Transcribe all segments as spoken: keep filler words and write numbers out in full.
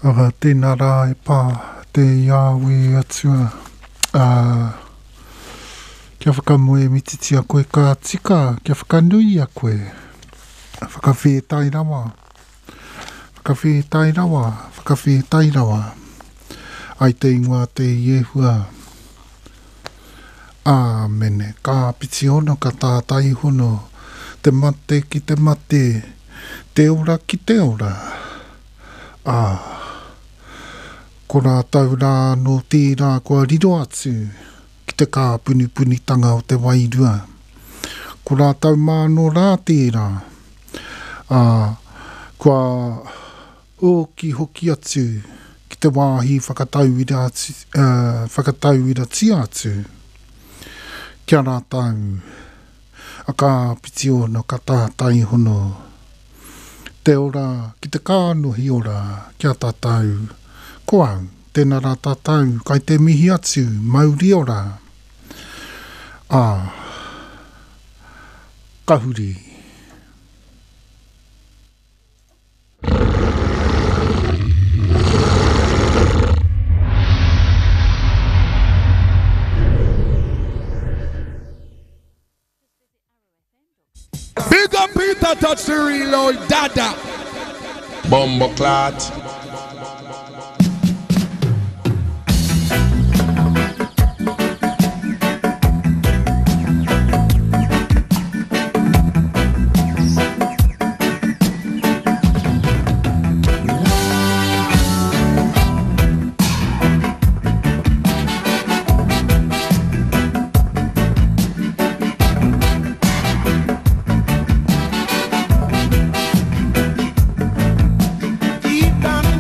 Ara tēnā rā e pā te iawe atua. Uh, kia whakamoe mititi a koe ka tika, kia whakanui a koe. Whakawhetai rawa. Whakawhetai rawa, whakawhetai rawa. Ai te ingoa te iehua. Āmene, ka piti hono, ka tātai hono. Te mate ki te mate, te ora ki te ora. Ah. Ko rā tau rā no tērā kua riro atu ki te kā puni puni tanga o te wairua. Ko rā tau māno rā tērā uh, kua oki hoki atu ki te wāhi whakatauira atu, uh, whakatauira tia atu. Kia rā tau, a kā piti ono ka tātai hono. Te ora, ki te kānohi ora, kia tātau. Ko au, tēnā rā tātau, kai te mihi atu, mauri ora. Ah, kahuri. Big up Peter, touch the real old dada. Bumbo clot. Deep down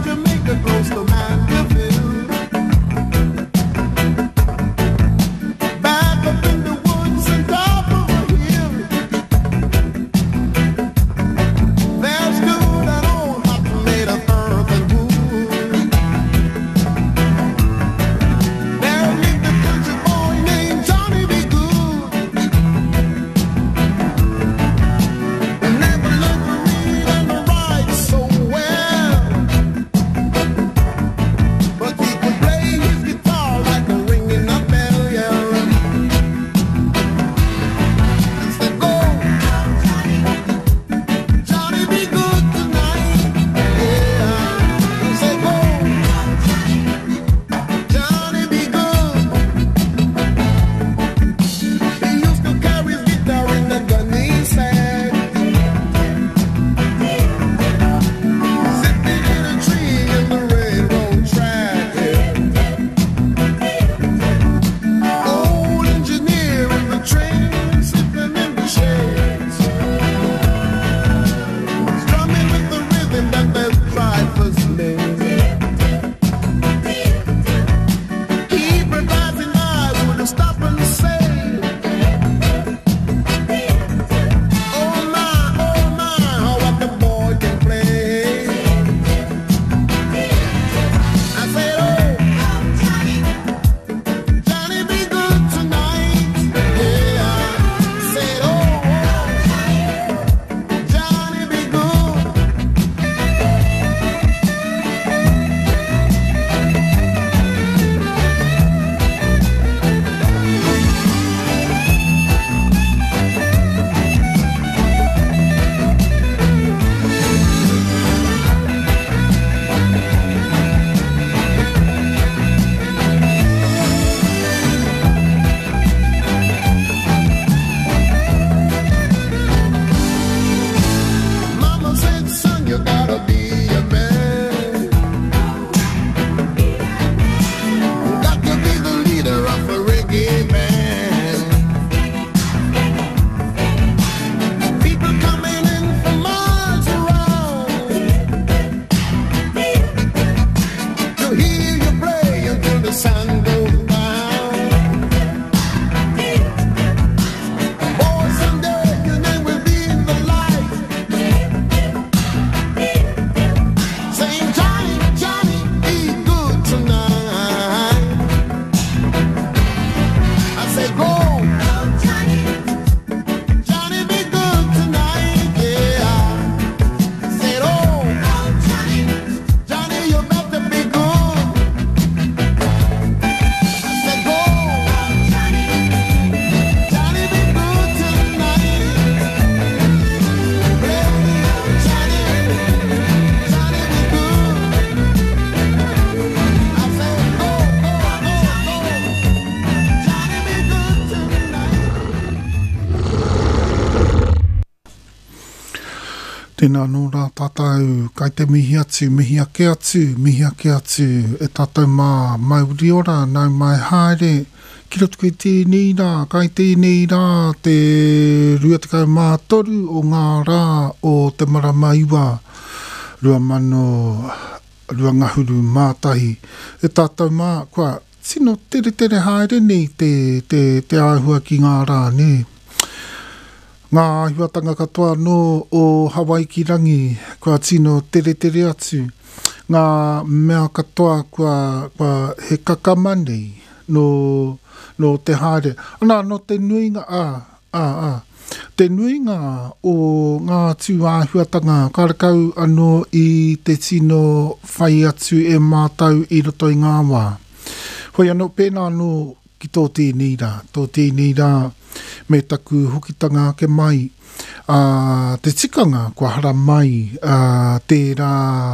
Tēnā nō rā tātou, kai te mihi atu, mihi ake atu, mihi ake atu, e tātou mā mai uri ora, nau mai haere, ki roto koe tēnei rā, kai tēnei rā, te rua te kau mā toru o ngā rā o te maramaiwa, rua mano, rua ngahuru mātahi, e tātou mā, kua, sino tere tere haere nei te, te, te āhua ki ngā rā, ne. Ngā hiwatanga katoa no o Hawaikirangi, kua tino tere tere atu. Ngā mea katoa kua, kua he kakamanei no, no te haere. Ana, no te nuinga, a, a, a. Te nuinga o ngā tū āhiwatanga, karakau anō i te tino whai atu e mātau i roto i ngā wā. Hoi anō pēnā no ki tō tēnei rā, tō tēnei rā, me taku hukitanga ke mai, uh, te tikanga kua hara mai, uh, tērā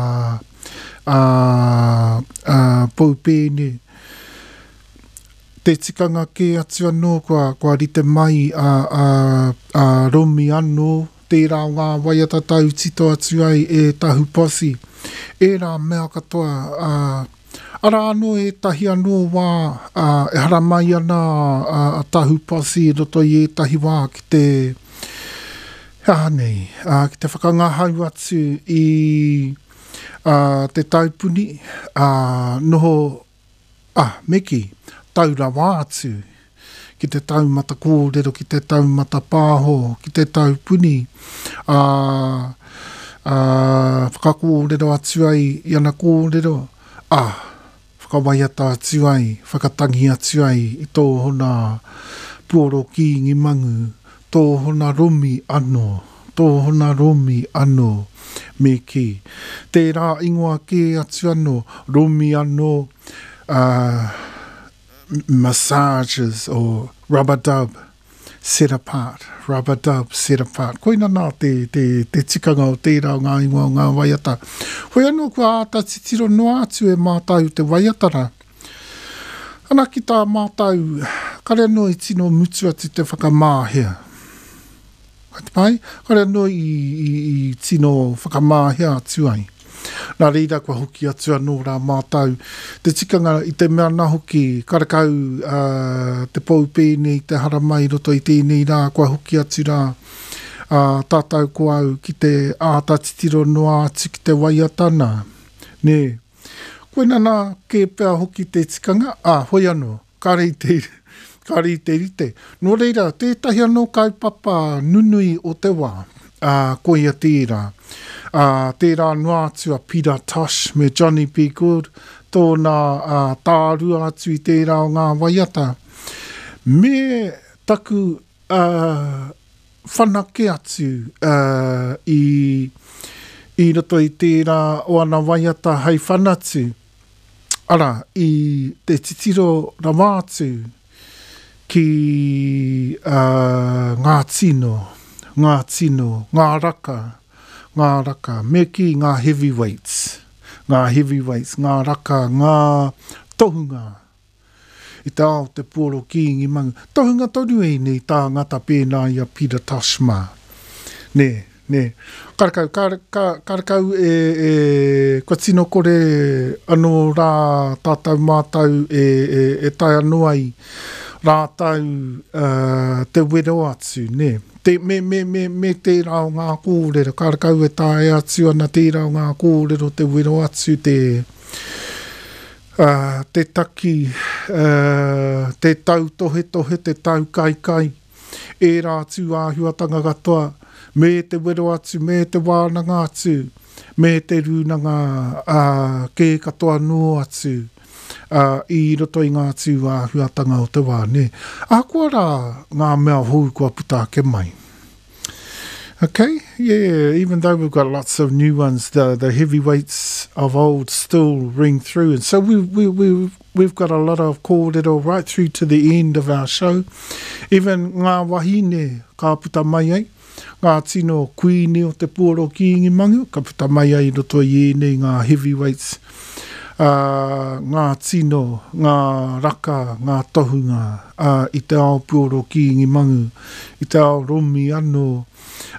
uh, uh, paupēne, te tikanga ke atu anō kua, kua rite mai a uh, uh, uh, romi anō, tērā ngā waiata tau tito atu ai e tahu posi, e rā mea katoa, uh, ara anō e tahi anō wā, uh, e hara mai ana uh, a tahu posi e roto i e tahi wā ki te, hea nei, uh, ki te whakangahau atu i uh, te taupuni, uh, noho, ah, meki, taura wā atu, ki te taumata kōrero, ki te taumata pāho, ki te taupuni, uh, uh, whakakōrero atu ai, i ana kōrero, ah, whakawaiata atu ai, whakatangi atu ai, i tō hona puoro ki ngi mangu, tō hona romi anō, tō hona romi anō, me ki. Tērā ingoa ke atu anō, romi anō, uh, massages or rubber dub, set apart, rubber dub, set apart. Koina nā te, te, te tikanga o tērā ngā ingoa o ngā waiata. Hoi anō kua āta titiro noa atu e mātau te waiatara. Ana ki tā mātau, kare anō i tino mutu atu te whakamāhea. Kati pai? Kare anō i, i, i tino whakamāhea atu ai. Nā reira kua hoki atu anō rā mātau. Te tikanga i te mea nā hoki, karakau uh, te paupēne i te haramai roto i tēnei rā, kua hoki atu rā uh, tātou ko au ki te āta titiro noa atu ki te waiatana. Ne, koina nā ke pēa hoki te tikanga, ah, hoi anō, karei te, karei te rite. Nō reira, tētahi anō kaupapa nunui o te wā, uh, koia tērā. Uh, tērā noa atu a Peter Tosh me Johnny B. Good, tōna uh, tārua atu i tērā o ngā waiata. Me taku uh, whanake atu uh, i, i roto i tērā o ana waiata hei whanatu. Ara, i te titiro rawa atu ki uh, ngā tino, ngā tino, ngā raka, ngā raka, me ki ngā heavyweights, ngā heavyweights, ngā raka, ngā tohunga. I te ao te pōro ki ngi mangu. Tohunga toru e nei tā ngata pēnā i a Peter Tosh mā. Ne, ne. Karakau, kar, kar, karakau e, e kua tino kore anō rā tātou mātau e, e, e tai anō ai rātau uh, te wero atu, ne. Te, me, me, me, me tērā o ngā kōrero, karakau e tāe atu ana tērā o ngā kōrero, te wero atu, te, uh, te taki, uh, te tau tohe tohe, te tau kai kai, e rā atu āhuatanga katoa, me te wero atu, me te wānanga atu, me te rūnanga uh, ke katoa no atu, uh, i roto i ngā tū āhuatanga o te wā, ne. A kua rā ngā mea hou kua puta ke mai. Okay, yeah, even though we've got lots of new ones, the, the heavyweights of old still ring through. And so we, we, we, we've got a lot of kōrero right through to the end of our show. Even ngā wahine ka puta mai ai, ngā tino kuini o te pōro ki ngi mangu, ka puta mai ai roto i ene ngā heavyweights. Uh, ngā tino, ngā raka, ngā tohunga, uh, i te ao pōro ki ngi mangu, i te ao romi anō,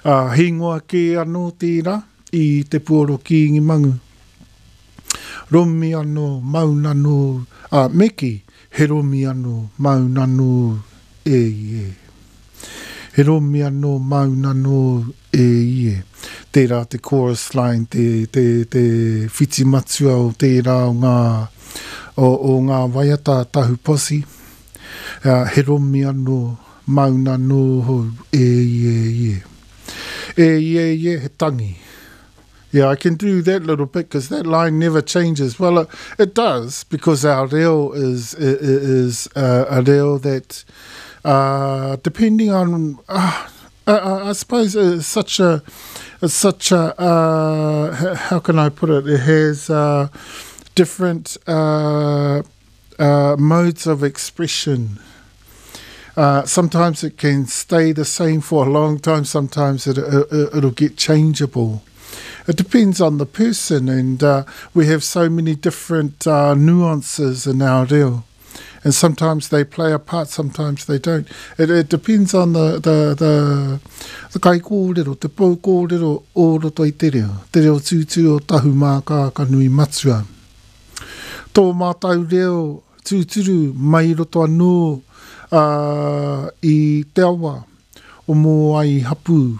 Uh, hingoa ke anō tērā i te puoro ki ngi mangu. Romi anō maunano, uh, meki, he romi anō maunano e ie. He romi anō maunano e ie. Tērā te chorus line, te, te, te whiti matua o tērā o ngā, o, o ngā waiata tahu posi. Uh, he romi anō maunano e ie ie. E ie ie he tangi. Yeah, I can do that little bit because that line never changes. Well, it, it does because our reo is is uh, a reo that, uh, depending on, uh, I, I suppose, it's such a, it's such a, uh, how can I put it? It has uh, different uh, uh, modes of expression. Uh, sometimes it can stay the same for a long time. Sometimes it, it, it'll get changeable. It depends on the person, and uh, we have so many different uh, nuances in our reo. And sometimes they play a part, sometimes they don't. It, it depends on the the the the kai kōrero, te pau kōrero o roto i te reo. Te reo tūtū o tahu mā ka ka nui matua. Tō mātau reo tūturu mai roto anō uh, i te awa o mō ai hapu.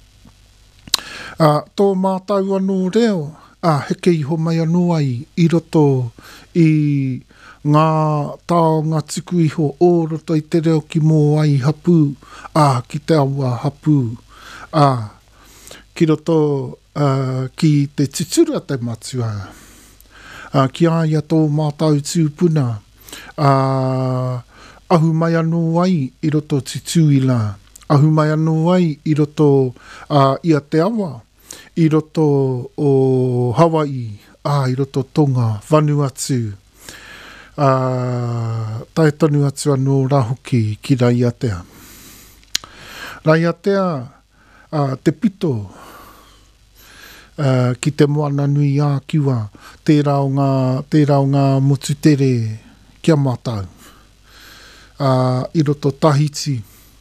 Uh, tō mātau anō reo, uh, heke iho mai anō ai i roto i ngā taonga tuku iho o roto i te reo ki mō ai hapu, uh, ki te awa hapu, uh, ki roto uh, ki te tutura te matua, uh, ki aia tō mātau tūpuna, uh, ahu mai anō ai i roto tutuila, ahu mai anō ai i roto uh, i a te awa, i roto o Hawaii, ah, i roto Tonga, Vanuatu, uh, tai tonu atu anō rahoki ki Raiatea. Raiatea, uh, te pito, uh, ki te moana nui a kiwa, tērā o ngā, tērā o ngā motu tere kia mātau, uh, i roto Tahiti.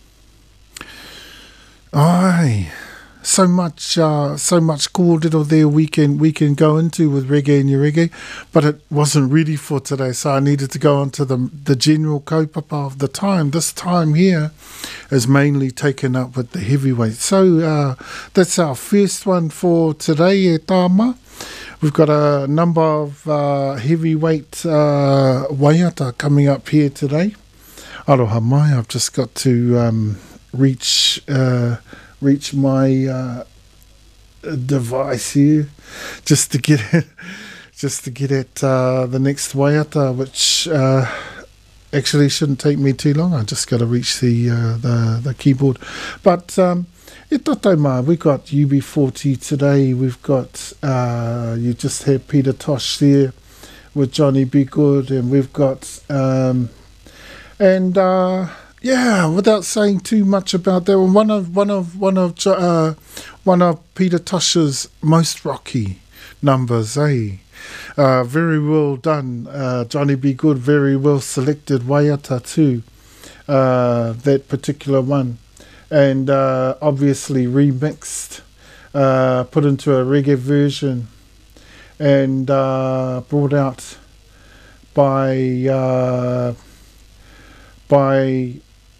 Ai, so much, uh, so much kōrero there we can we can go into with reggae and reggae, but it wasn't ready for today, so I needed to go on to the the general kaupapa of the time. This time here is mainly taken up with the heavyweight. So uh, that's our first one for today, e tāma. We've got a number of uh, heavyweight uh, waiata coming up here today. Aroha mai, I've just got to um, reach uh, reach my uh, device here just to get it, just to get at uh, the next waiata, which uh, actually shouldn't take me too long. I just got to reach the uh, the the keyboard. But um, e tatou mā, we've got U B forty today. We've got uh, you just had Peter Tosh there with Johnny Be Good, and we've got um, and. Uh, Yeah, without saying too much about that one, one of one of one of uh, one of Peter Tosh's most rocky numbers, eh? Uh, very well done, uh, Johnny Be Good. Very well selected waiata too. Uh, that particular one, and uh, obviously remixed, uh, put into a reggae version, and uh, brought out by uh, by.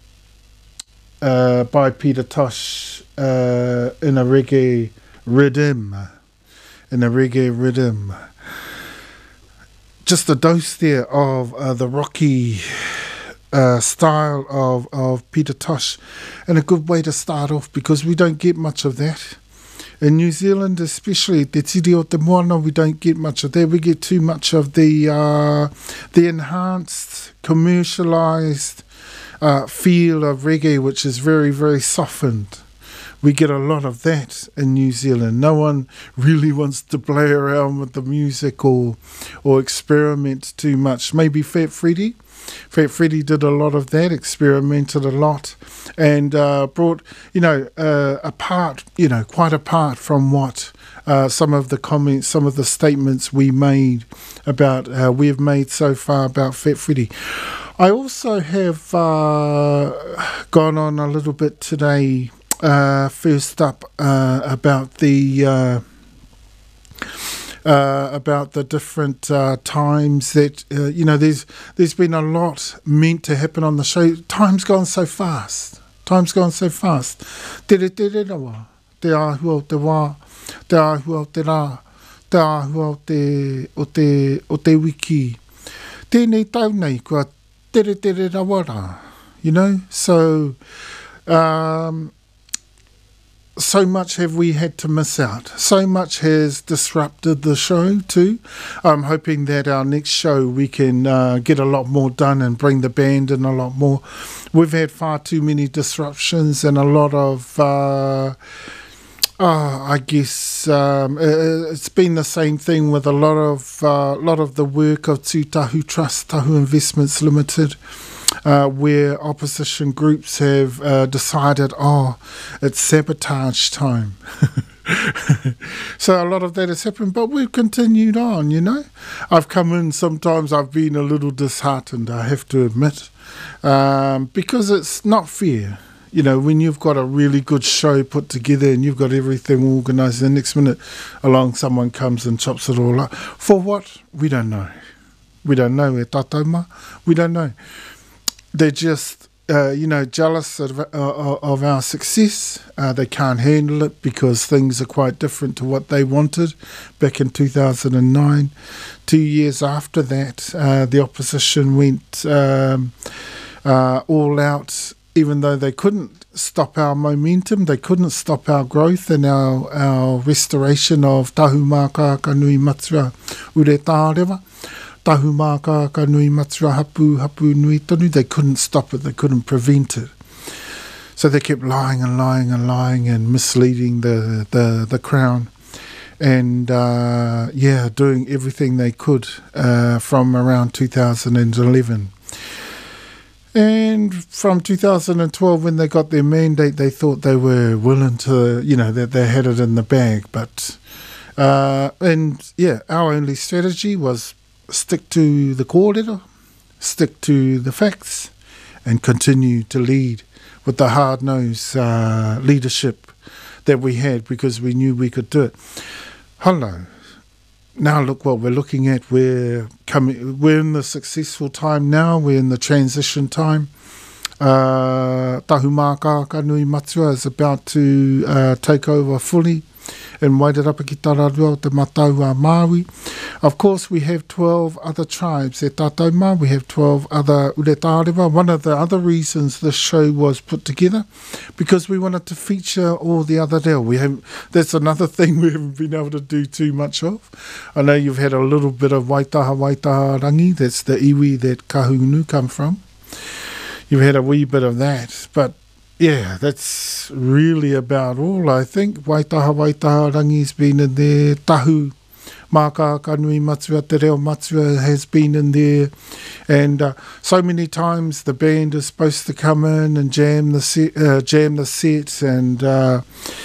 Uh, by Peter Tosh uh, in a reggae rhythm, in a reggae rhythm. Just a dose there of uh, the rocky uh, style of, of Peter Tosh, and a good way to start off because we don't get much of that. In New Zealand especially, te tiri o te moana, we don't get much of that. We get too much of the, uh, the enhanced, commercialised, Uh, feel of reggae, which is very, very softened. We get a lot of that in New Zealand. No one really wants to play around with the music or or experiment too much. Maybe Fat Freddy. Fat Freddy did a lot of that, experimented a lot, and uh, brought, you know, uh, apart, you know, quite apart from what uh, some of the comments, some of the statements we made about, uh, we have made so far about Fat Freddy. I also have uh, gone on a little bit today uh, first up uh, about the uh, uh, about the different uh, times that uh, you know. There's there's been a lot meant to happen on the show. Time's gone so fast. Time's gone so fast. Tere tere rawa, te ahua o te wā, te ahua o te rā, te ahua o te o te o te wiki. Tēnei tau nei kua tere tere rawa rā. You know, so um, so much have we had to miss out. So much has disrupted the show too. I'm hoping that our next show we can uh, get a lot more done and bring the band in a lot more. We've had far too many disruptions and a lot of, uh, oh, I guess um, it's been the same thing with a lot of uh, lot of the work of Tūtahu Trust, Tahu Investments Limited. Uh, where opposition groups have uh, decided, oh, it's sabotage time. So a lot of that has happened, but we've continued on, you know. I've come in, sometimes I've been a little disheartened, I have to admit, um, because it's not fair. You know, when you've got a really good show put together and you've got everything organised, the next minute along someone comes and chops it all up. For what? We don't know. We don't know. E tatauma. We don't know. They're just, uh, you know, jealous of, uh, of our success. Uh, they can't handle it because things are quite different to what they wanted back in two thousand nine. Two years after that, uh, the opposition went um, uh, all out, even though they couldn't stop our momentum, they couldn't stop our growth and our, our restoration of Tahu Mākaka Nui Matua Ure Tārewa. Tahu Mākaka Nui Matua Hapu Hapu Nui Tonu. They couldn't stop it, they couldn't prevent it. So they kept lying and lying and lying and misleading the, the, the Crown. And, uh, yeah, doing everything they could uh, from around two thousand eleven. And from two thousand twelve, when they got their mandate, they thought they were willing to, you know, that they had it in the bag. But, uh, and, yeah, our only strategy was stick to the kōrero, stick to the facts, and continue to lead with the hard-nosed uh, leadership that we had because we knew we could do it. Hello. Now look what we're looking at. We're coming. We're in the successful time now. We're in the transition time. Uh, Tahu Mākaka Nui Matua is about to uh, take over fully in Wairarapa ki Tararua o te Mataua Māui. Of course, we have twelve other tribes at Tatauma. We have twelve other Ure Tārewa. One of the other reasons this show was put together, because we wanted to feature all the other reo. We have that's another thing we haven't been able to do too much of. I know you've had a little bit of Waitaha Waitaharangi. That's the iwi that Kahungunu come from. You've had a wee bit of that, but yeah, that's really about all, I think. Waitaha Waitaharangi's been in there. Tahu Mākaka Nui Matua, Te Reo Matua has been in there. And uh, so many times the band is supposed to come in and jam the set, uh, jam the sets, and uh,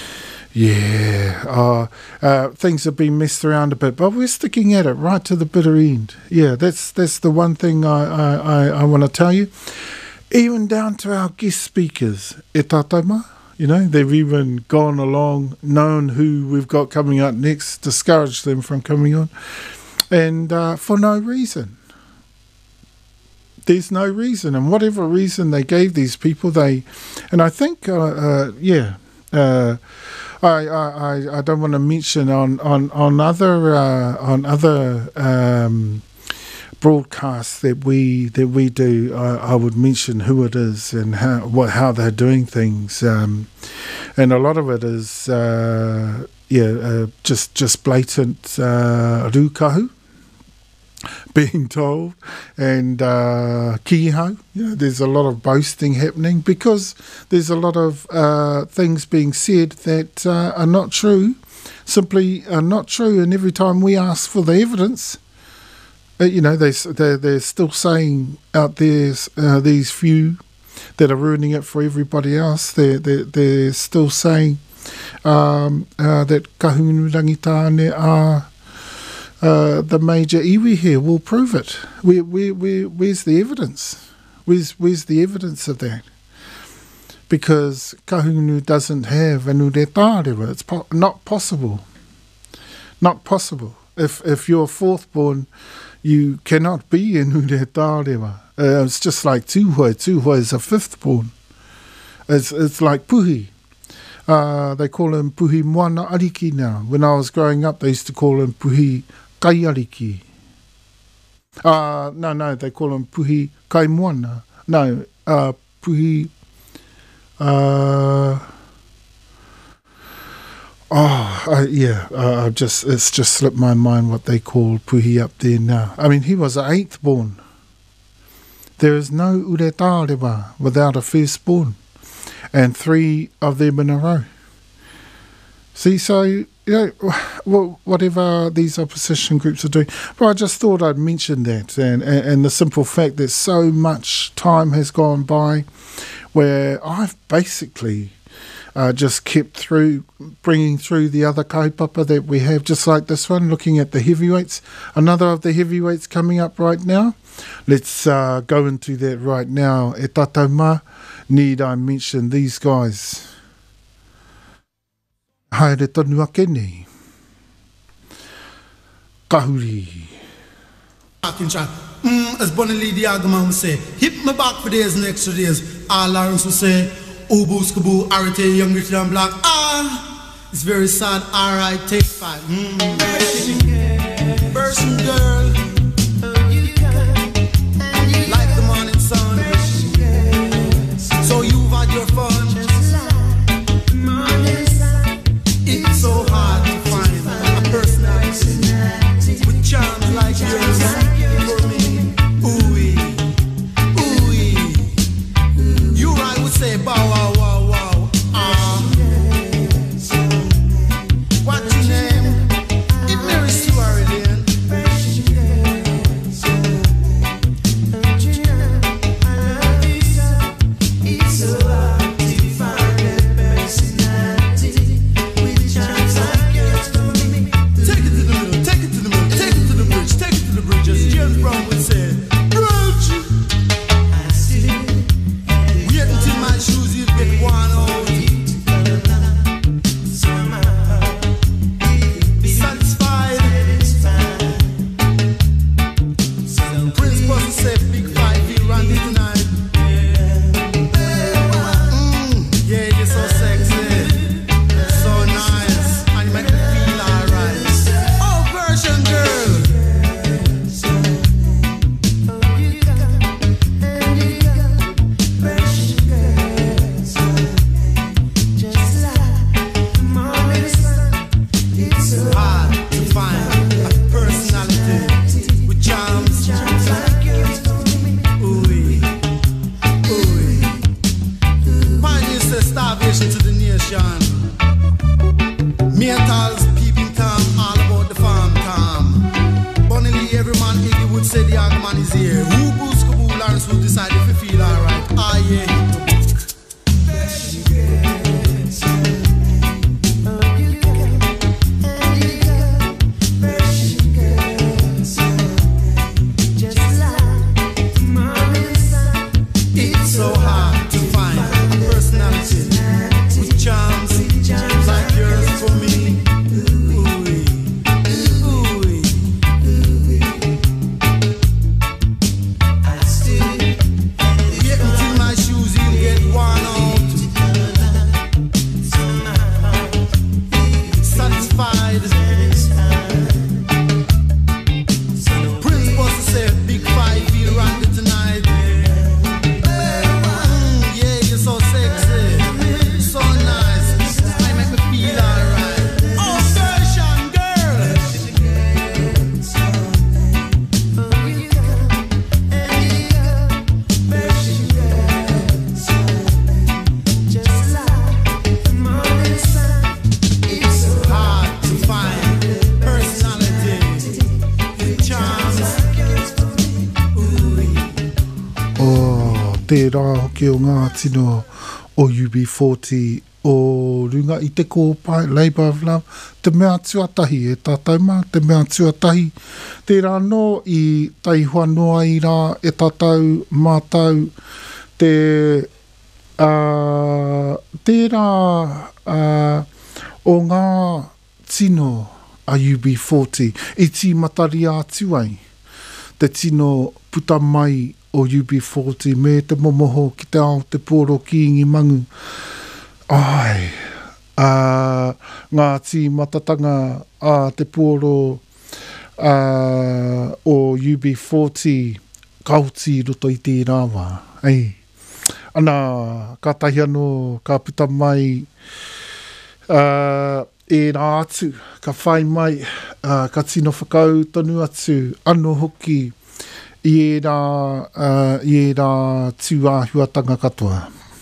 yeah, uh, uh, things have been messed around a bit. But we're sticking at it right to the bitter end. Yeah, that's that's the one thing I, I, I, I want to tell you. Even down to our guest speakers, e tatauma, you know, they've even gone along, known who we've got coming up next, discouraged them from coming on, and uh, for no reason. There's no reason, and whatever reason they gave these people, they, and I think, uh, uh, yeah, uh, I, I, I don't want to mention on on on other uh, on other. Um, broadcasts that we that we do, I, I would mention who it is and how what how they're doing things, um, and a lot of it is uh, yeah uh, just just blatant uh, rukahu being told, and uh, kihau. You know, there's a lot of boasting happening because there's a lot of uh, things being said that uh, are not true, simply are not true, and every time we ask for the evidence, Uh, you know, they, they're, they're still saying out there, uh, these few that are ruining it for everybody else, they're, they're, they're still saying um, uh, that kahungunu rangitāne are uh, the major iwi here. We'll prove it. We, we, we, where's the evidence? Where's, where's the evidence of that? because kahungunu doesn't have an uretārewa. It's po- not possible. Not possible. If if you're fourth born, you cannot be an uretārewa. Uh, it's just like tūhoi. Tūhoi is a fifth born. It's it's like puhi. Uh, they call him puhi moana ariki now. When I was growing up, they used to call him puhi kaiariki. Uh, no, no, they call him puhi kaimoana. No, uh, puhi... Uh, oh, uh, yeah, uh, I've just, it's just slipped my mind what they call puhi up there now. I mean, he was an eighth born. There is no uretārewa without a firstborn. And three of them in a row. See, so, you know, well, whatever these opposition groups are doing. But I just thought I'd mention that. And, and, and the simple fact that so much time has gone by where I've basically uh, just kept through, bringing through the other kaupapa that we have, just like this one, looking at the heavyweights. Another of the heavyweights coming up right now. Let's uh, go into that right now. E tātou mā. Need I mention these guys? Haere tonu ake nei. Kahuri. Mm, as Bonnie Lee Diagama would say, hit me back for days and extra days. Ah, Lawrence would say, Ubu Skabu, Arite, Young Rich and Black. Ah, it's very sad. Alright, take five. Mm. Person girl. Like the morning sun. So you've had your fun. It's so hard to find a personality with charms like yours for me. Ooh-wee, ooh-wee. You right would say bow wow wow wow. Ah, what's your name? It Mary Sue Lane. te rā hoki o ngā tino o U B forty o runga i te kōpai, Labour of Love, te mea tuatahi e tātou mā, te mea tuatahi. Te rā no i tai whanua i rā e tātou mātou te Uh, tērā uh, o ngā tino a U B forty, i ti matari atu ai, te tino puta mai o U B forty, me te momoho ki te ao te pōro ki ingi mangu. Ai, uh, ngā ti matatanga a te pōro uh, o U B forty, kauti roto i tērā wā, ei. Ana, ka tahi anō, ka puta mai uh, e rā atu, ka whai mai, uh, ka tino whakau tonu atu, anō hoki i e rā, uh, i e rā tūāhuatanga katoa.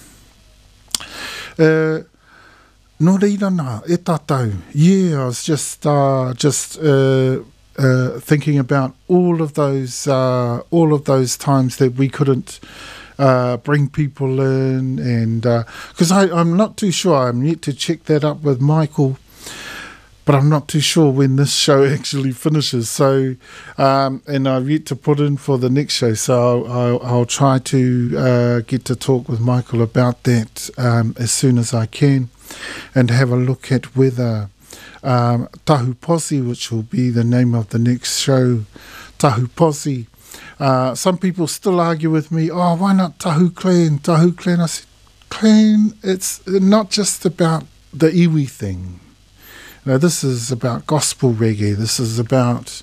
Uh, no reira nā, e tātou, yeah, I was just, uh, just uh, uh, thinking about all of those, uh, all of those times that we couldn't Uh, bring people in, and because uh, I'm not too sure, I'm yet to check that up with Michael, but I'm not too sure when this show actually finishes. So, um, and I've yet to put in for the next show, so I'll, I'll, I'll try to uh, get to talk with Michael about that um, as soon as I can, and have a look at whether um, Tahu Posse, which will be the name of the next show, Tahu Posse. Uh, some people still argue with me, oh, why not Tahu Clan, Tahu Clan? I said, Clan, it's not just about the iwi thing. You know, this is about gospel reggae. This is about,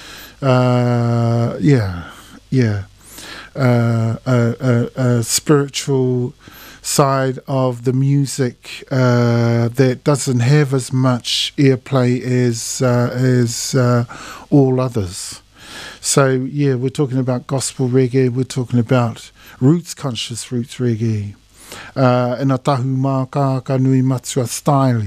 uh, yeah, yeah, uh, a, a, a spiritual side of the music uh, that doesn't have as much airplay as, uh, as uh, all others. So, yeah, we're talking about gospel reggae, we're talking about roots conscious roots reggae, uh, in a tahu mā kā ka nui matua style.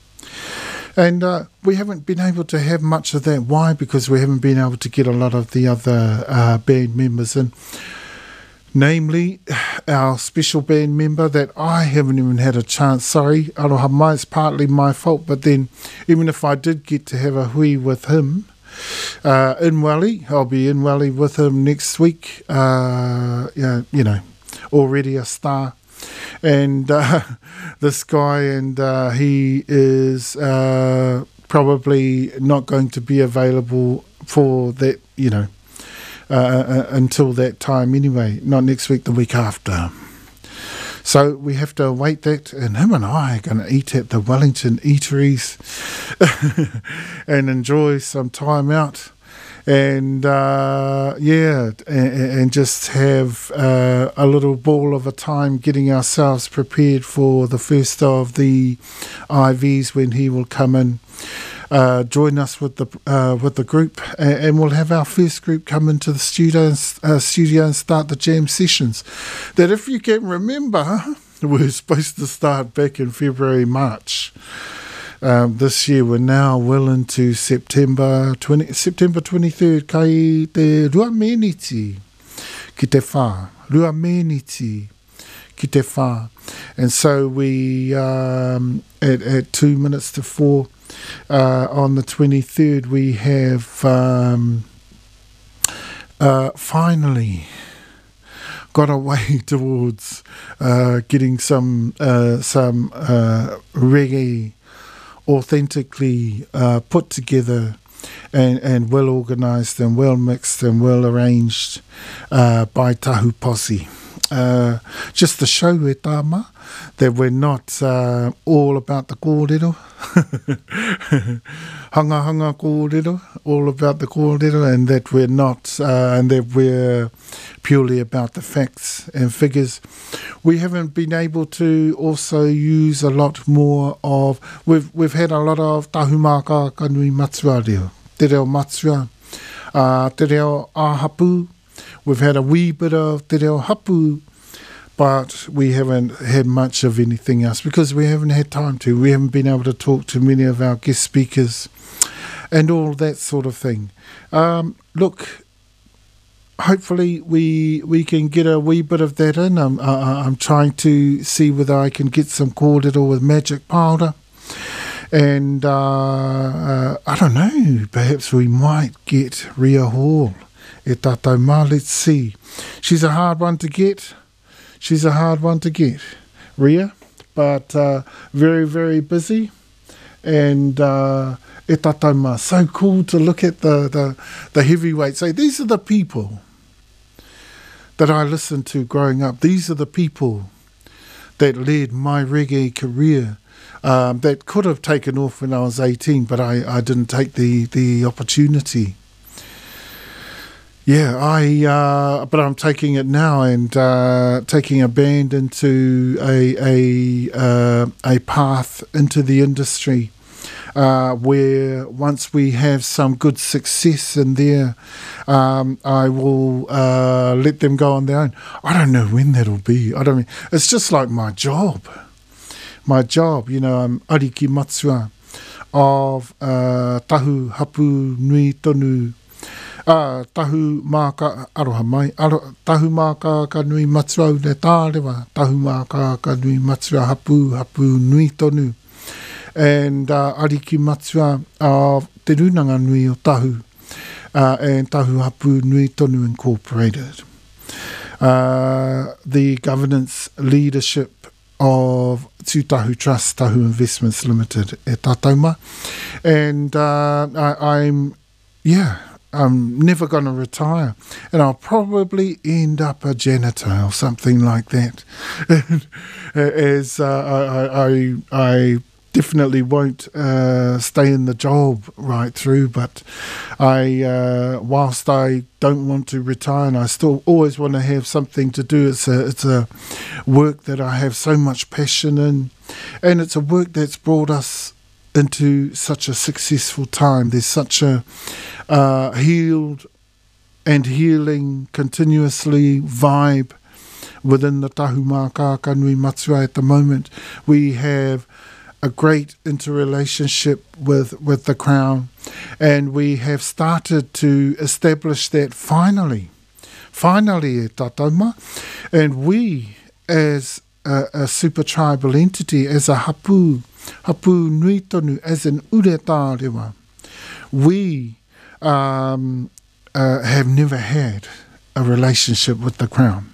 And uh, we haven't been able to have much of that. Why? Because we haven't been able to get a lot of the other uh, band members in. Namely, our special band member that I haven't even had a chance, sorry, aroha mai, it's partly my fault, but then even if I did get to have a hui with him, Uh, in Wally, I'll be in Wally with him next week. Uh, yeah, you know, already a star, and uh, this guy, and uh, he is uh, probably not going to be available for that, you know, uh, uh, until that time anyway. Not next week, the week after. So we have to await that, and him and I are going to eat at the Wellington eateries and enjoy some time out, and uh, yeah, and, and just have uh, a little ball of a time getting ourselves prepared for the first of the I Vs when he will come in. Uh, join us with the uh, with the group, and, and we'll have our first group come into the studio and, uh, studio and start the jam sessions. That, if you can remember, we're supposed to start back in February, March. Um, this year we're now well into September twenty September twenty third. Kai te rua meniti ki te whā, rua meniti ki te whā, and so we um, at at two minutes to four. Uh, on the twenty-third, we have um, uh, finally got away towards uh, getting some uh, some uh, reggae authentically uh, put together and, and well organised and well mixed and well arranged uh, by Tahu Posse. Uh, just to show e tāma that we're not uh, all about the kōrero, hanga hanga kōrero, all about the kōrero, and that we're not, uh, and that we're purely about the facts and figures. We haven't been able to also use a lot more of, we've we've had a lot of tahumaka kanui matua reo, te reo matua, uh, te reo ahapu. We've had a wee bit of te reo hapu, but we haven't had much of anything else because we haven't had time to. We haven't been able to talk to many of our guest speakers and all that sort of thing. Um, look, hopefully we we can get a wee bit of that in. I'm, uh, I'm trying to see whether I can get some kōrero with magic powder. And uh, uh, I don't know, perhaps we might get Ria Hall. E tātou mā, let's see. She's a hard one to get. She's a hard one to get. ria, but uh, very, very busy. And uh, e tatauma, so cool to look at the, the, the heavyweights. So these are the people that I listened to growing up. These are the people that led my reggae career. Um, that could have taken off when I was eighteen, but I, I didn't take the, the opportunity. Yeah, I uh, but I'm taking it now and uh, taking a band into a a uh, a path into the industry uh, where once we have some good success in there, um, I will uh, let them go on their own. I don't know when that'll be. I don't mean it's just like my job. My job, you know, I'm Ariki Matsua of uh, Tahu Hapu Nui Tonu, uh, Tahu Maka Aroha Mai, Aro, Tahu Maka Ka Nui Matsua Une Tārewa, Tahu Maka Ka Nui Matsua Hapu Hapu Nui Tonu, and uh, Ariki Matsua of Te Runanga Nui o Tahu, uh, and Tahu Hapu Nui Tonu Incorporated. Uh, the governance leadership of Tūtahu Trust, Tahu Investments Limited, e tatauma. And uh, I, I'm, yeah, I'm never going to retire. And I'll probably end up a janitor or something like that. As uh, I, I, I definitely won't uh, stay in the job right through, but I, uh, whilst I don't want to retire, and I still always want to have something to do. It's a, it's a work that I have so much passion in, and it's a work that's brought us into such a successful time. There's such a uh, healed and healing continuously vibe within the Tahu Maka Ka Nui Matsua at the moment. We have a great interrelationship with, with the Crown, and we have started to establish that finally, finally e tatauma, and we as a, a super tribal entity, as a hapu, hapu nui tonu, as an uretārewa, we um, uh, have never had a relationship with the Crown.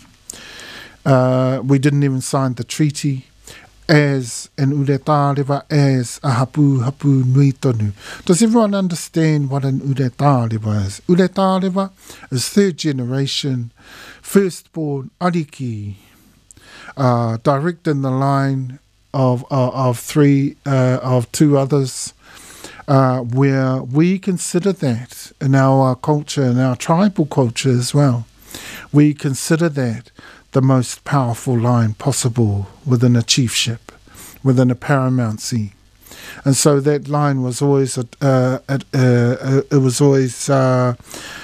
Uh, we didn't even sign the treaty as an uretārewa, as a hapu hapu nui tonu. Does everyone understand what an uretārewa is? Uretārewa is third generation, firstborn ariki, uh, direct in the line of uh, of three uh, of two others, uh, where we consider that in our culture, in our tribal culture as well, we consider that the most powerful line possible within a chiefship, within a paramountcy. And so that line was always, uh, uh, uh, it was always uh,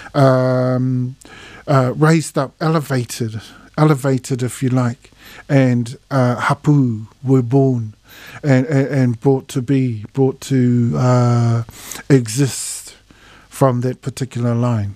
um, uh, raised up, elevated, elevated if you like, and uh, hapu were born and, and, and brought to be, brought to uh, exist from that particular line.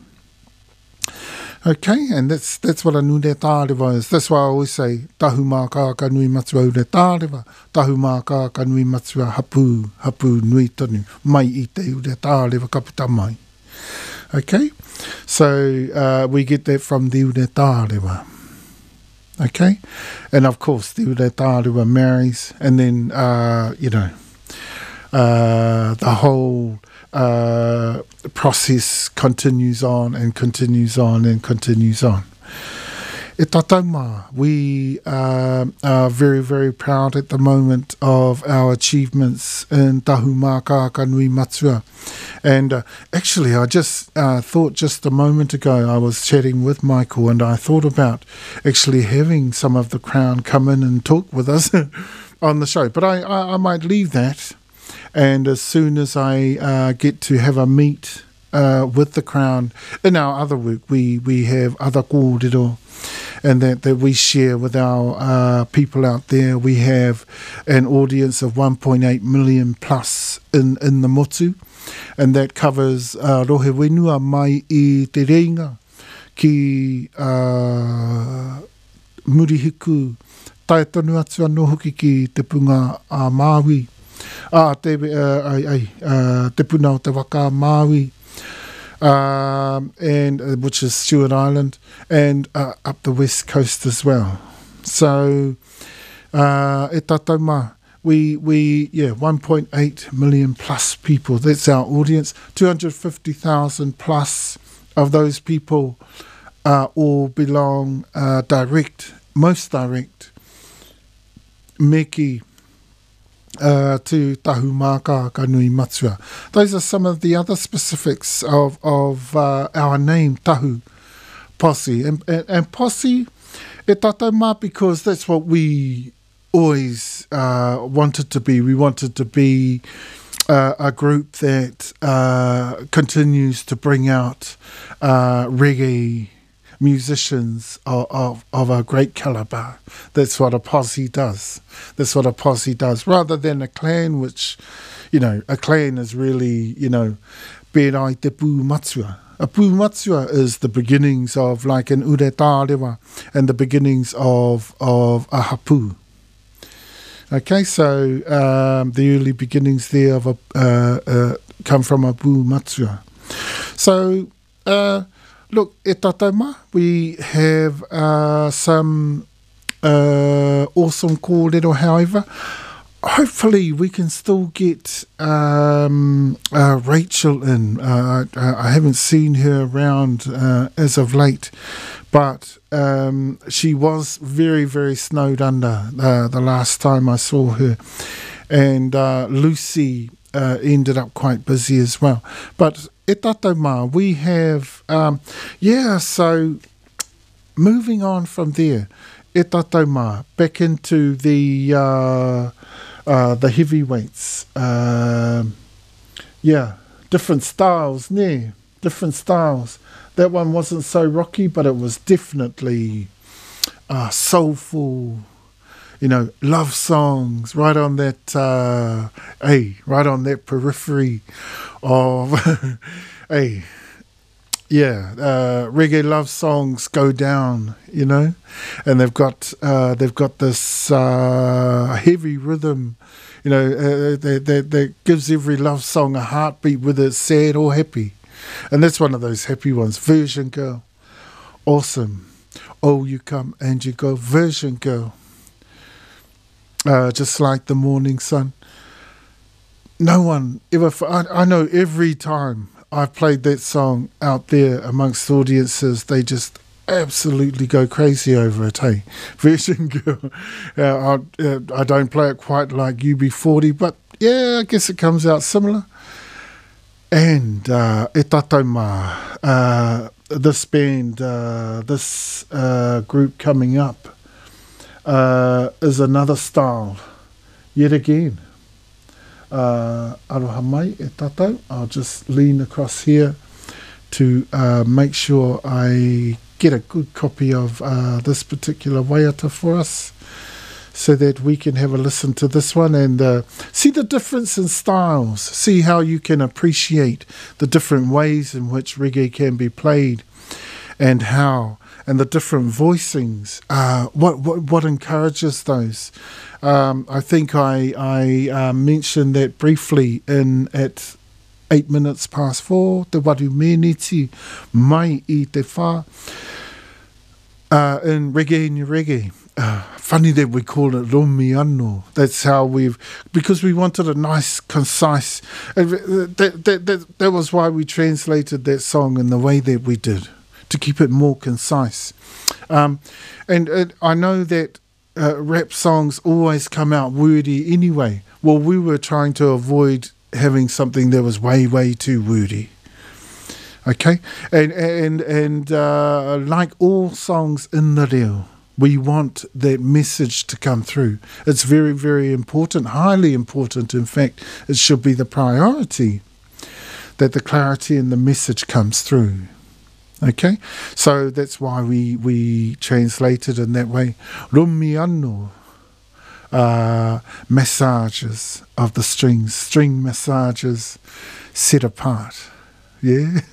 Okay, and that's that's what a uretārewa is. That's why I always say, tahu maka ka nui matua uretārewa, tahu maka ka nui matua hapu, hapu nui tonu, mai I te uretārewa kaputa mai. Okay, so uh, we get that from the uretārewa. Okay, and of course the uretārewa marries, and then, uh, you know, uh, the whole Uh, process continues on and continues on and continues on. E tatauma, we uh, are very, very proud at the moment of our achievements in Tahu Maka Ka Nui Matua. And uh, actually, I just uh, thought just a moment ago, I was chatting with Michael, and I thought about actually having some of the Crown come in and talk with us on the show. But I, I, I might leave that. And as soon as I uh, get to have a meet uh, with the Crown, in our other work, we, we have other kōrero, and that, that we share with our uh, people out there. We have an audience of one point eight million plus in, in the motu, and that covers uh, rohe wenua mai I te reinga ki uh, murihiku taetonu atu anō hoki ki te punga a Māui. Ah, te, uh, ai, ai, uh, te puna o te waka Māui, um, and uh, which is Stewart Island, and uh, up the west coast as well. So Uh, e tātou mā. We, we, yeah, one point eight million plus people. That's our audience. two hundred fifty thousand plus of those people uh, all belong uh, direct, most direct, meki uh, to Tahu Maka Kanui Matua. Those are some of the other specifics of, of uh, our name, Tahu, Posse. And, and, and Posse, e tātou mā, because that's what we always uh, wanted to be. We wanted to be uh, a group that uh, continues to bring out uh, reggae musicians of, of, of a great caliber. That's what a posse does. That's what a posse does. Rather than a clan, which, you know, a clan is really, you know, pērai te pū matua. A pū matua is the beginnings of like an ure tārewa and the beginnings of, of a hapu. Okay, so um, the early beginnings there of a, uh, uh, come from a pū matua. So, uh, look, e tātou mā, we have uh, some uh, awesome kōrero, however. Hopefully we can still get um, uh, Rachel in. Uh, I, I haven't seen her around uh, as of late, but um, she was very, very snowed under uh, the last time I saw her. And uh, Lucy uh, ended up quite busy as well. But e tātou mā, we have, um, yeah, so moving on from there, e tātou mā, back into the... Uh, Uh, the heavyweights, um, yeah, different styles, ne, different styles. That one wasn't so rocky, but it was definitely uh, soulful, you know, love songs, right on that, uh, hey, right on that periphery of, hey, yeah, uh, reggae love songs go down, you know, and they've got uh, they've got this uh, heavy rhythm, you know, uh, that, that that gives every love song a heartbeat, whether it's sad or happy, and that's one of those happy ones. Version Girl, awesome. Oh, you come and you go, Version Girl. Uh, just like the morning sun. No one ever. I, I know every time I've played that song out there amongst audiences, they just absolutely go crazy over it, hey? Version Girl. Uh, I, uh, I don't play it quite like U B forty, but yeah, I guess it comes out similar. And uh, e tātou mā, uh, this band, uh, this uh, group coming up uh, is another style, yet again. Uh, aroha mai e tātou. I'll just lean across here to uh, make sure I get a good copy of uh, this particular waiata for us so that we can have a listen to this one and uh, see the difference in styles, see how you can appreciate the different ways in which reggae can be played and how, and the different voicings, uh, what, what, what encourages those. Um, I think I, I uh, mentioned that briefly in at eight minutes past four, te waru meniti mai I te whā. Uh, in Reggae in Reggae. Uh, funny that we call it Romi Anno. That's how we've, because we wanted a nice, concise, uh, that, that, that, that was why we translated that song in the way that we did, to keep it more concise. Um, and, and I know that Uh, rap songs always come out wordy anyway. Well, we were trying to avoid having something that was way, way too wordy. Okay? And and and uh, like all songs in the reo, we want that message to come through. It's very, very important, highly important. In fact, it should be the priority that the clarity and the message comes through. Okay, so that's why we we translated in that way. Rumi anno, uh, massages of the strings, string massages set apart. Yeah.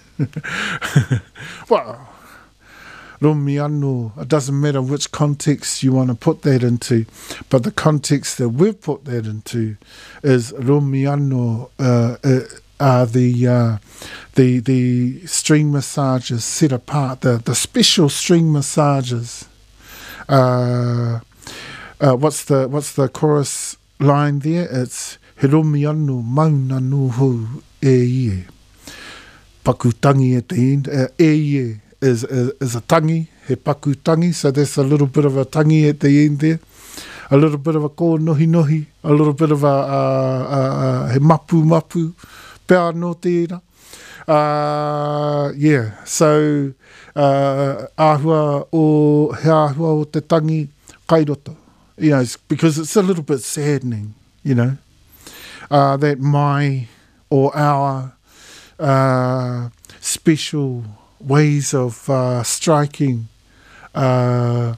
Well, Rumi anno. It doesn't matter which context you want to put that into, but the context that we've put that into is Rumi anno. Uh, uh, Uh, the uh, the the string massages set apart, the, the special string massages uh, uh, what's the what's the chorus line there? It's he romi anu mauna nuhu e ie. Paku tangi at the end. Uh, e ie is, is, is a tangi, he paku tangi, so there's a little bit of a tangi at the end there. A little bit of a ko nohi nohi, a little bit of a, a, a, a he mapu mapu, pēr no tērā. Uh, yeah, so uh, āhua o, he āhua o te tangi kairoto. You know, it's because it's a little bit saddening, you know, uh, that my or our uh, special ways of uh, striking uh,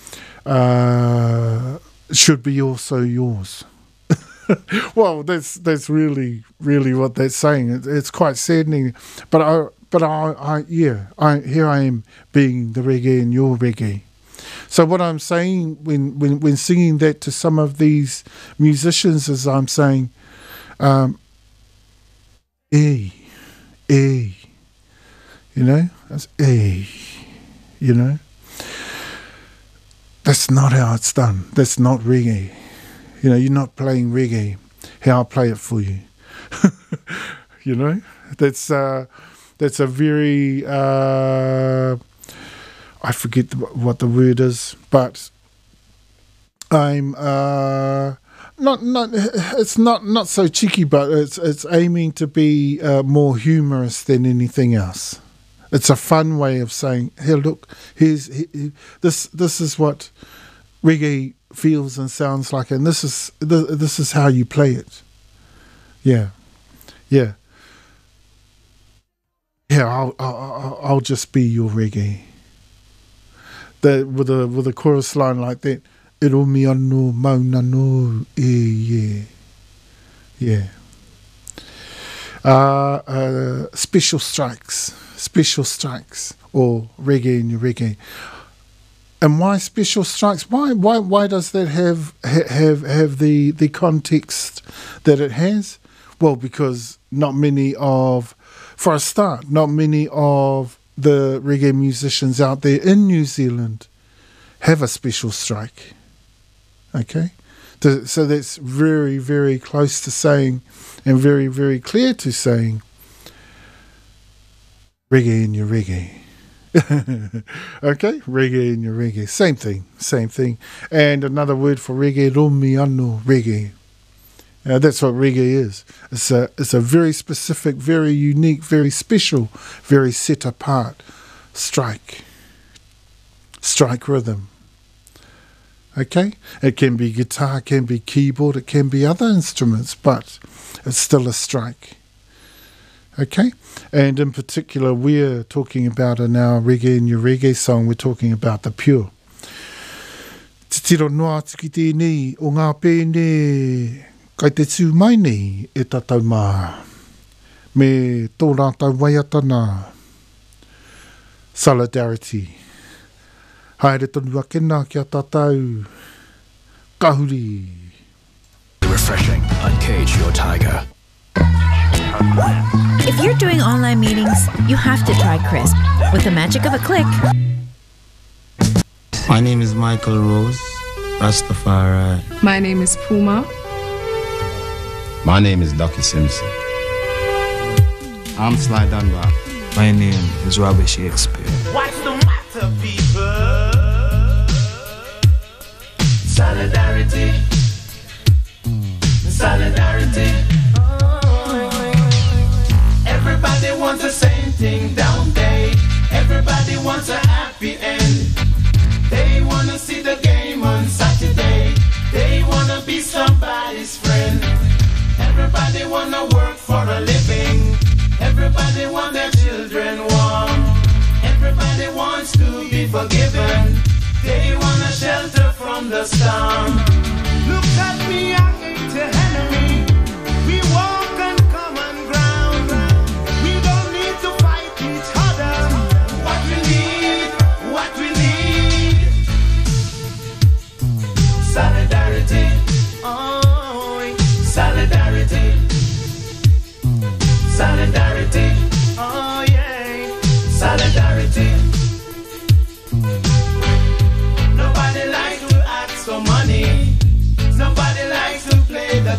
uh, should be also yours. Well, that's that's really really what that's saying. It, it's quite saddening, but I but I, I yeah I here I am being the reggae and your reggae. So what I'm saying when when when singing that to some of these musicians is I'm saying, um, eh, eh, you know, that's eh, you know. That's not how it's done. That's not reggae. You know, you're not playing reggae how I play it for you. You know, that's uh, that's a very uh, I forget the, what the word is, but I'm uh, not not. It's not not so cheeky, but it's it's aiming to be uh, more humorous than anything else. It's a fun way of saying, "Hey, look, here's here, this. This is what reggae feels and sounds like, and this is this, this is how you play it." Yeah, yeah, yeah. I'll I'll, I'll just be your reggae. That with a with a chorus line like that. Iromi anu mauna no e yeah, yeah. Uh, uh, special strikes, special strikes, or reggae in your reggae. And why special strikes? Why why why does that have have have the the context that it has? Well, because not many of, for a start, not many of the reggae musicians out there in New Zealand have a special strike. Okay, so that's very very close to saying, and very very clear to saying, reggae in your reggae. Okay, reggae in your reggae, same thing, same thing. And another word for reggae, romi anu reggae. Uh, that's what reggae is. It's a it's a very specific, very unique, very special, very set apart strike, strike rhythm. Okay, it can be guitar, it can be keyboard, it can be other instruments, but it's still a strike. Okay, and in particular, we're talking about in our reggae in your reggae song, we're talking about the pure. Te tiro noa tiki tēnei o ngā pēne kai te tū mai nei e tatau mā. Me tō rātau waiatana. Solidarity. Haere tonu akena kia tatau. Kahuri. Refreshing. Uncage your tiger. If you're doing online meetings, you have to try Crisp. With the magic of a click. My name is Michael Rose, Rastafari. My name is Puma. My name is Ducky Simpson. I'm Sly Dunbar. My name is Robbie Shakespeare. What's the matter, people? Solidarity. Solidarity. Everybody wants the same thing, don't they? Everybody wants a happy end. They want to see the game on Saturday. They want to be somebody's friend. Everybody want to work for a living. Everybody want their children warm. Everybody wants to be forgiven. They want a shelter from the storm. Look at me, I hate the enemy. We walk on common ground. We don't need to fight each other. What we need, what we need. Solidarity. Oh, solidarity. Solidarity. Oh yeah. Solidarity. Nobody likes to ask for money.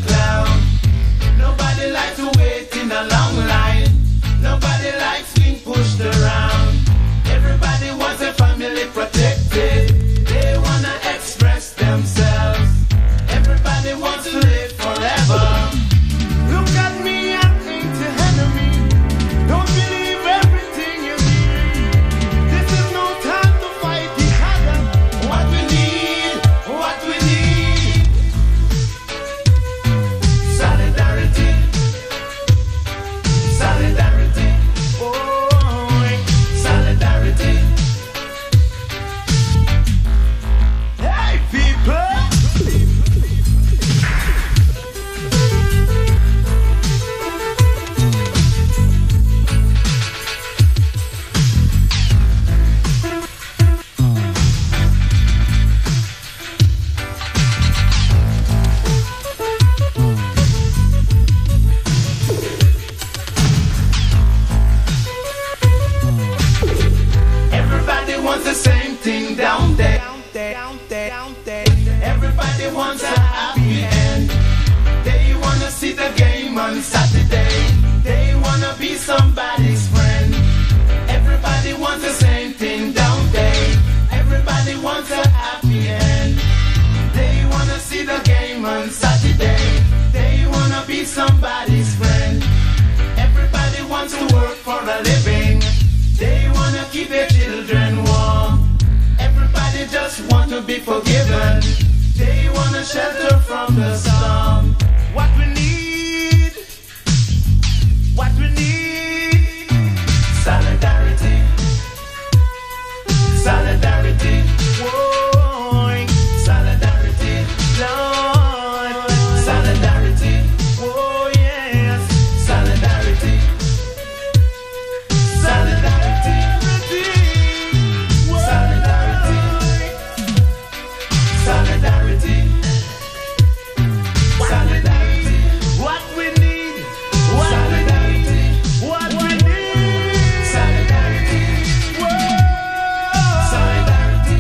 clown. Nobody likes to wait in a long line. Nobody likes being pushed around. Everybody wants a family protected. They wanna express themselves. Everybody wants to live forever. Look at me and ain't your enemy. Don't believe everything you hear. This is no time to fight each other. What we need, what we need. Solidarity. Solidarity. Oh, solidarity. Hey, people. Everybody wants the same thing down there. Down there, down there. Everybody wants a happy end. They wanna see the game on Saturday. They wanna be somebody's friend. Everybody wants the same thing down there. Everybody wants a happy end. They wanna see the game on Saturday. They wanna be somebody's friend. Everybody wants to work for a living. They wanna keep their children warm. Everybody just want to be forgiven. They wanna shelter from the storm. What we need, what we need, solidarity, solidarity, whoa, solidarity, Lord, solidarity, oh yes, solidarity, solidarity, solidarity, solidarity, solidarity, what we need, solidarity, what we need, solidarity, whoa, solidarity,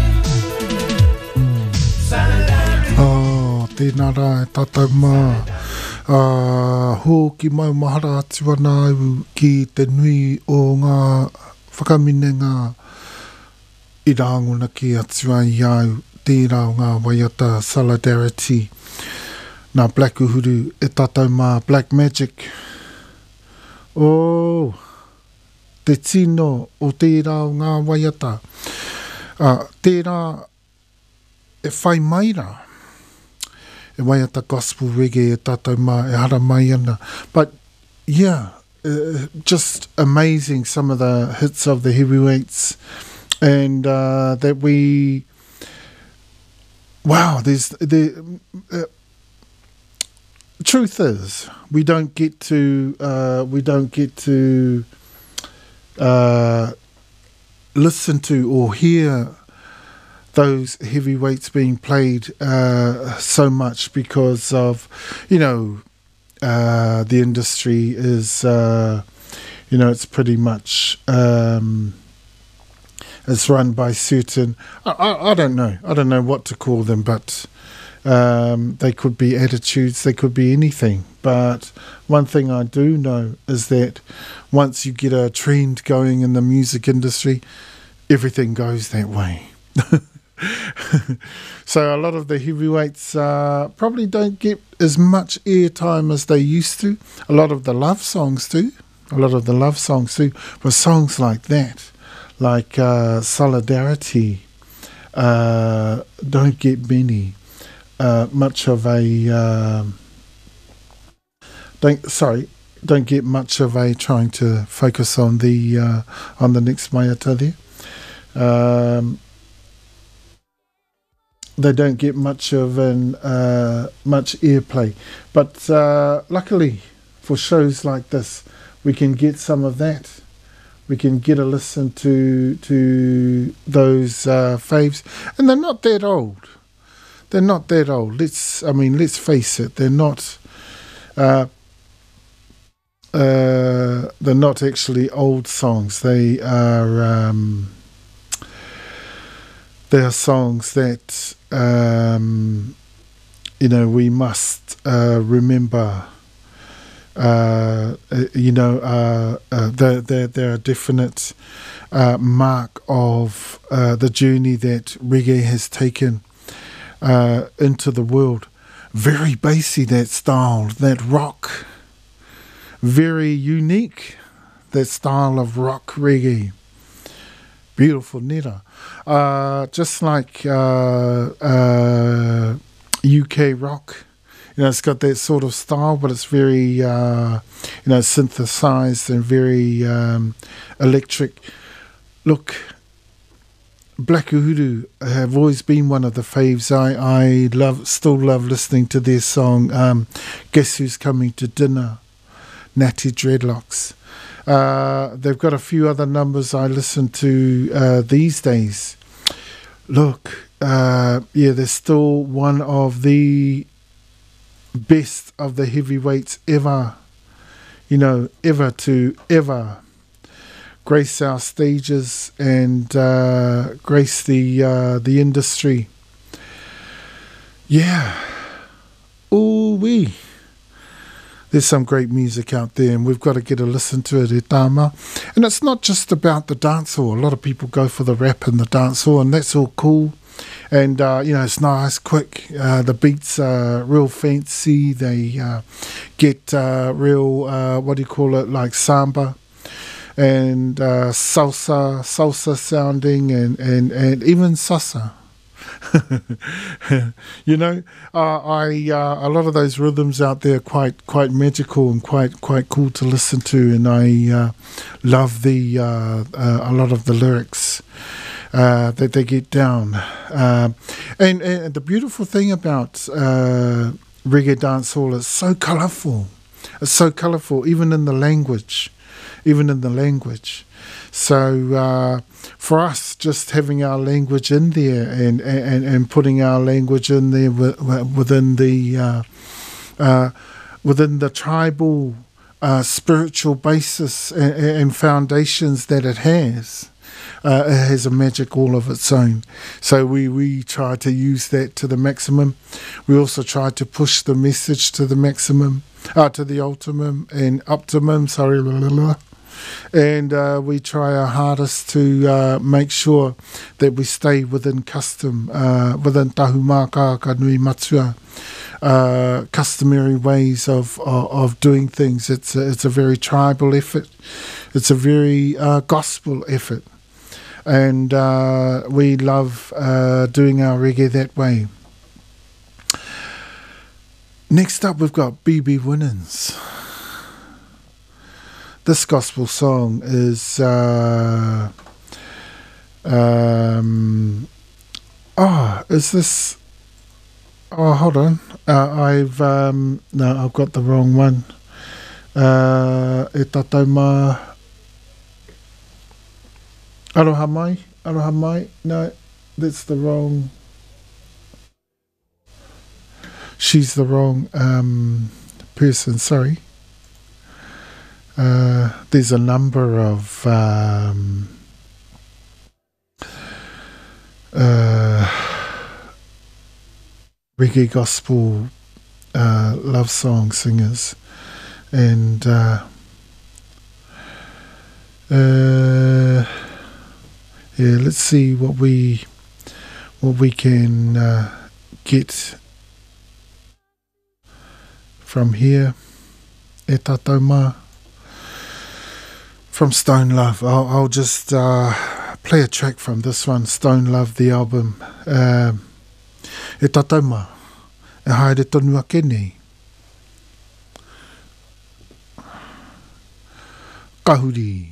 solidarity. Oh, tēnā rā e tātou mā. Uh, hō ki mau mahara atu ana au ki te nui o ngā whakaminenga i rāngona ki atu ai au tērā o ngā waiata solidarity. Nā Black Uhuru e tātou mā Black Magic. Oh, te tino o tērā o ngā waiata. Uh, tērā e whai mai rā. E waiata gospel reggae e tātou mā e hara mai ana. But yeah, uh, just amazing some of the hits of the heavyweights. And uh, that we, wow, there's, the uh, truth is, we don't get to, uh, we don't get to uh, listen to or hear those heavyweights being played uh, so much because of, you know, uh, the industry is, uh, you know, it's pretty much, um, it's run by certain, I, I, I don't know, I don't know what to call them, but um, they could be attitudes, they could be anything. But one thing I do know is that once you get a trend going in the music industry, everything goes that way. So a lot of the heavyweights uh, probably don't get as much airtime as they used to. A lot of the love songs do. A lot of the love songs do. But songs like that, like uh, Solidarity, uh, don't get many, uh, much of a, uh, don't, sorry, don't get much of a trying to focus on the, uh, on the next maiata there. Um, They don't get much of an uh, much airplay, but uh, luckily for shows like this, we can get some of that. We can get a listen to to those uh, faves, and they're not that old. They're not that old. Let's, I mean, let's face it. They're not. Uh, uh, they're not actually old songs. They are. Um, They are songs that um, you know, we must uh, remember, uh, you know, uh, uh, there, there, there are definite uh, mark of uh, the journey that reggae has taken uh, into the world. Very bassy, that style, that rock. Very unique, that style of rock reggae. Beautiful neta. Uh, just like uh, uh, U K rock. You know, it's got that sort of style, but it's very, uh, you know, synthesized and very um, electric. Look, Black Uhuru have always been one of the faves. I, I love, still love listening to their song, um, Guess Who's Coming to Dinner? Natty Dreadlocks. Uh, they've got a few other numbers I listen to uh, these days. Look, uh, yeah, they're still one of the best of the heavyweights ever, you know, ever to ever grace our stages and uh, grace the uh, the industry. Yeah. Ooh-wee. There's some great music out there, and we've got to get a listen to it, Etama. And it's not just about the dancehall. A lot of people go for the rap and the dancehall, and that's all cool. And, uh, you know, it's nice, quick. Uh, the beats are real fancy. They uh, get uh, real, uh, what do you call it, like samba and uh, salsa, salsa sounding, and, and, and even salsa. You know, uh, I uh, a lot of those rhythms out there are quite quite magical and quite quite cool to listen to, and I uh, love the uh, uh, a lot of the lyrics uh, that they get down. Uh, and, and the beautiful thing about uh, reggae dancehall is so colourful. It's so colourful, even in the language, even in the language. So uh, for us, just having our language in there and, and, and putting our language in there within the uh, uh, within the tribal uh, spiritual basis and, and foundations that it has, uh, it has a magic all of its own. So we, we try to use that to the maximum. We also try to push the message to the maximum, uh, to the ultimum and optimum. Sorry, blah, blah, blah. And uh, we try our hardest to uh, make sure that we stay within custom, uh, within tahumaka ka nui matua, uh, customary ways of, of of doing things. It's a, it's a very tribal effort. It's a very uh, gospel effort, and uh, we love uh, doing our reggae that way. Next up, we've got B B Winans. This gospel song is, uh, um, oh, is this, oh, hold on, uh, I've, um, no, I've got the wrong one. Uh, e tātou mā, aroha mai, aroha mai, no, that's the wrong, she's the wrong um, person, sorry. Uh, there's a number of um, uh, reggae gospel uh, love song singers, and uh, uh, yeah, let's see what we what we can uh, get from here. E tātou mā. From Stone Love. I'll, I'll just uh, play a track from this one, Stone Love, the album. Um, e tātou mā, e haere tonu ake nei. Kahuri.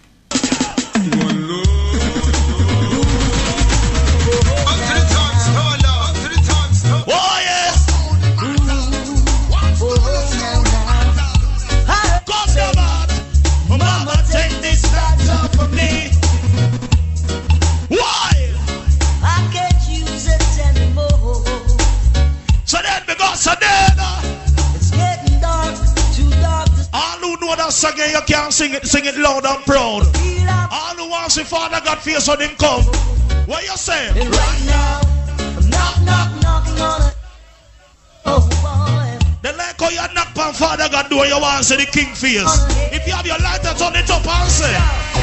Again, you can't sing it, sing it loud and proud. All who wants the Father God face on him come. What you say? And right now, I'm knock, knock, knocking on it. make how you knock on Father God door, you want to see the king face. If you have your lighter, turn it up and say.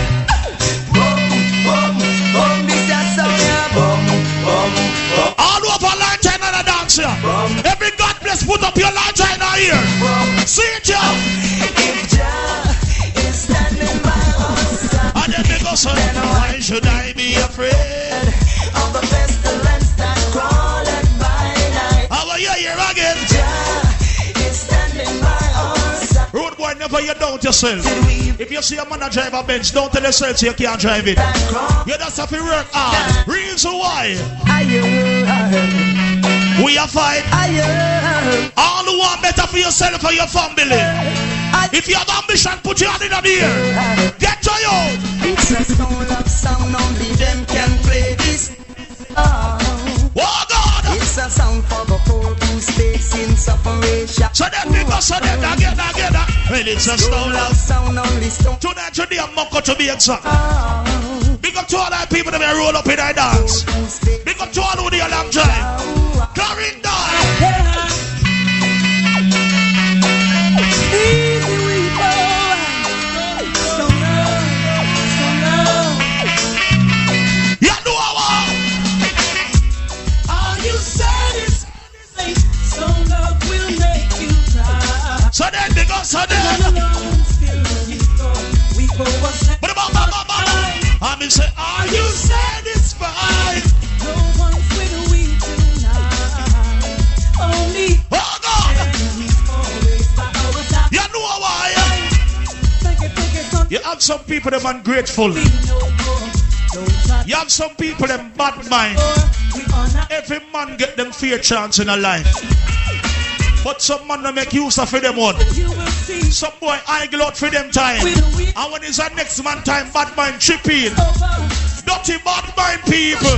All over lantern and a dance here. Every God bless, put up your lantern here. See it, Jah. If Jah is standing by us, and then they go, so why should I be afraid of the pestilence that crawleth by night? How are you here again? Jah is standing by us. Road boy, never you doubt yourself. If you see a man drive a Benz, don't tell yourself you can't drive it. You just have to work hard. Reason why? We are fight. All who want better for yourself and your family. If you have ambition, put your hand in the air. Get to you. It's a soul of sound, only them can play this. Oh God! It's a song for the poor who's facing separation. So then we go, so then again, again. Well, it's a stone of sound, only stone. Tonight, today, I'm not going to be exact. Big up to all the people that may roll up in their dance. Big up to all who do a long drive. Carrying down. You know what? Are you satisfied? So love will make you cry. So then, big up, so then. But about, about, about. I mean, say, are you satisfied? No one's with we tonight. Only oh God! You know why? You have some people that are ungrateful. You have some people that bad mind. Every man get them fair chance in a life. But some man don't make use of them one. Some boy I go out for them time. And when it's a next man time, bad mind tripping. Dirty bad mind people.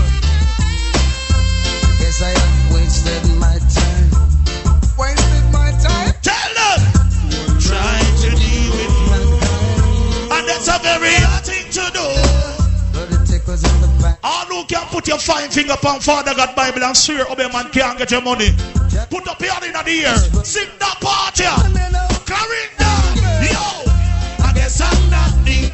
Yes, I have wasted my time. Wasted my time. Tell them. Try to deal with mankind. And that's a very hard thing to do. But it tickles in the back. All who can put your fine finger upon Father God Bible and swear obey man can't get your money. Put up your hand in the air. Sing that part here. Clarinda. Yo. I guess I'm not the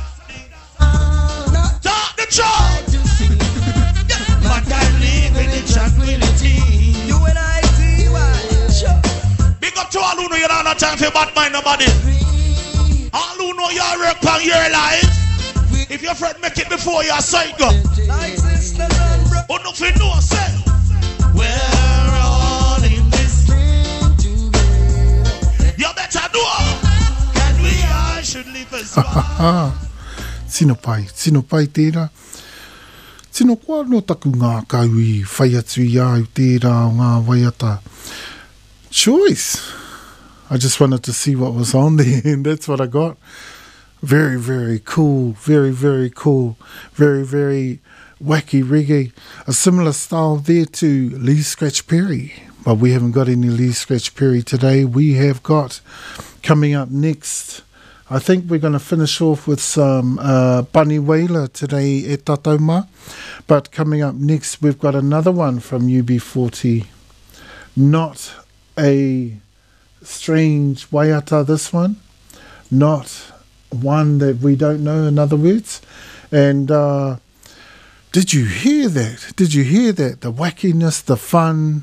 talk the truth. But I live in the tranquility. You and I see why. Big up to all who know you don't have time for bad mind nobody. All who know you work on your life. If your friend make it before you psycho. Oh no, if you know say we're all in this thing together. You better know. Can we all should live as one. Tino pai, tino pai tēra. Tino kua no taku ngā kaui, whai atu i au tēra o ngā waiata. Choice. I just wanted to see what was on there, and that's what I got. Very, very cool. Very, very cool. Very, very wacky reggae. A similar style there to Lee Scratch Perry. But we haven't got any Lee Scratch Perry today. We have got, coming up next, I think we're going to finish off with some uh, Bunny Wailer today e Tatauma. But coming up next, we've got another one from U B forty. Not a strange waiata, this one. Not one that we don't know, in other words. And uh, did you hear that? Did you hear that? The wackiness, the fun.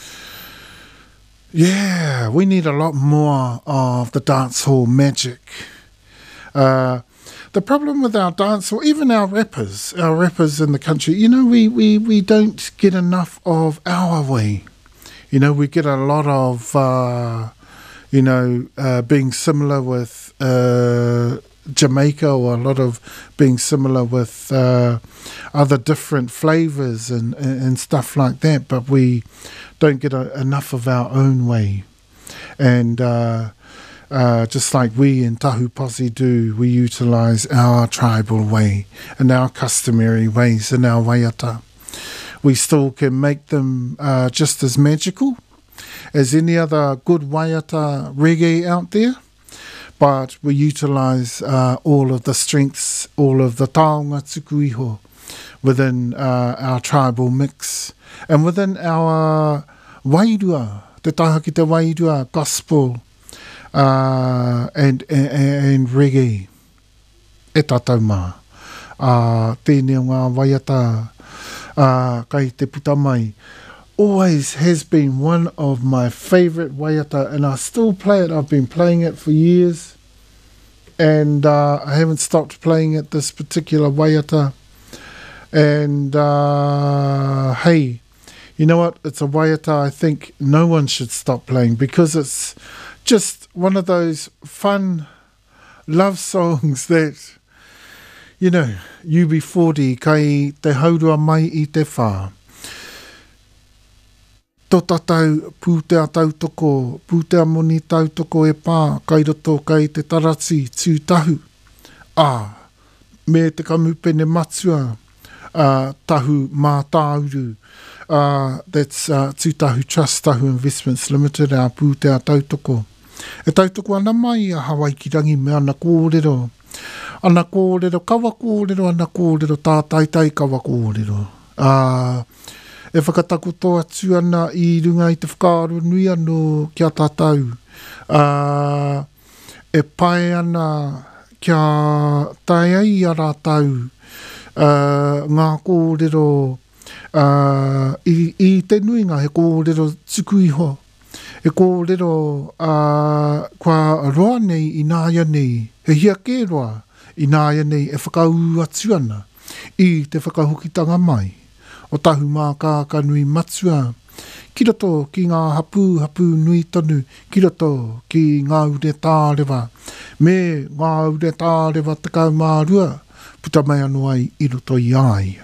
Yeah, we need a lot more of the dancehall magic. Uh, the problem with our dance, or even our rappers, our rappers in the country, you know, we, we, we don't get enough of our way. You know, we get a lot of, uh, you know, uh, being similar with uh, Jamaica, or a lot of being similar with uh, other different flavours and, and, and stuff like that, but we don't get a, enough of our own way. And uh, uh, just like we in Tahu Posse do, we utilise our tribal way and our customary ways and our waiata. We still can make them uh, just as magical as any other good waiata reggae out there, but we utilise uh, all of the strengths, all of the taonga tuku iho within uh, our tribal mix and within our wairua, te taha ki te wairua gospel uh, and, and, and reggae. E tātou mā. Uh, tēnei ngā waiata uh, kai te puta mai. Always has been one of my favourite waiata, and I still play it. I've been playing it for years, and uh, I haven't stopped playing it, this particular waiata. And uh, hey, you know what? It's a waiata I think no one should stop playing, because it's just one of those fun love songs that, you know, U B forty, kai te haurua mai I te whā. Tō tātou pūtea tautoko, pūtea moni tautoko e pā, kai roto kai te tarati tūtahu. Ah, me te kamupene matua, uh, tahu mā tāuru. Uh, that's uh, Tūtahu Trust Tahu Investments Limited, our pūtea tautoko. E tautoko ana mai a Hawaikirangi me ana kōrero. Ana kōrero, kawa kōrero, ana kōrero, tātaitai kawa kōrero. Uh, e whakatakoto atu ana I runga I te whakaaro nui anō kia tātou. Uh, e pai ana kia tai ai a rātau uh, ngā kōrero uh, I, I te nuinga he kōrero tuku iho. E kōrero uh, kua roa nei I nāia nei, he hia kē roa I nāia nei e whakau atu ana I te whakahukitanga mai. O tahu mā kāka nui matua. Ki roto ki ngā hapu hapu nui tonu. Ki roto ki ngā ure tārewa. Me ngā ure tārewa tekau mārua. Puta mai anu ai I roto I ai.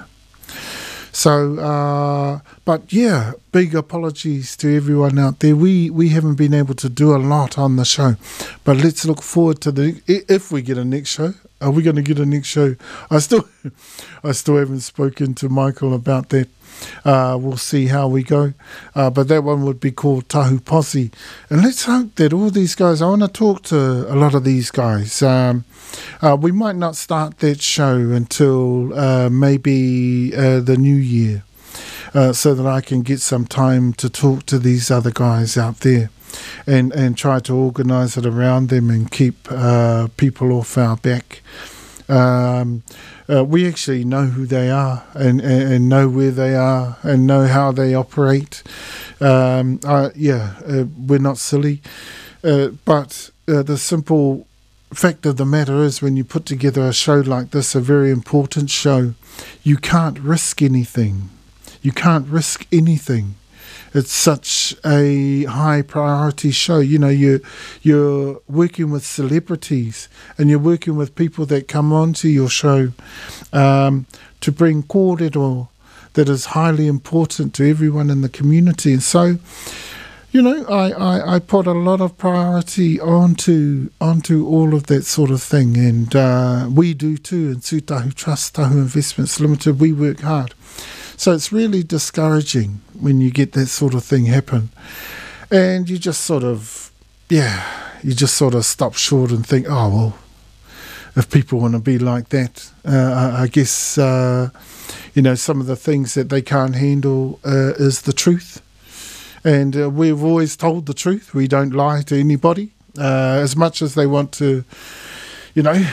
So, uh, but yeah, big apologies to everyone out there. We we haven't been able to do a lot on the show. But let's look forward to the, if we get a next show. Are we going to get a next show? I still, I still haven't spoken to Michael about that. Uh, we'll see how we go. Uh, but that one would be called Tahu Posse. And let's hope that all these guys, I want to talk to a lot of these guys. Um, uh, we might not start that show until uh, maybe uh, the new year, uh, so that I can get some time to talk to these other guys out there. And, and try to organise it around them and keep uh, people off our back. Um, uh, we actually know who they are and, and, and know where they are and know how they operate. Um, uh, yeah, uh, we're not silly. Uh, but uh, the simple fact of the matter is, when you put together a show like this, a very important show, you can't risk anything. You can't risk anything. It's such a high priority show. You know, you're, you're working with celebrities and you're working with people that come onto your show um, to bring kōrero that is highly important to everyone in the community. And so, you know, I, I, I put a lot of priority onto onto all of that sort of thing. And uh, we do too in Tūtahu Trust Tahu Investments Limited. We work hard. So it's really discouraging when you get that sort of thing happen. And you just sort of, yeah, you just sort of stop short and think, oh, well, if people want to be like that, uh, I, I guess, uh, you know, some of the things that they can't handle uh, is the truth. And uh, we've always told the truth. We don't lie to anybody. Uh, as much as they want to, you know,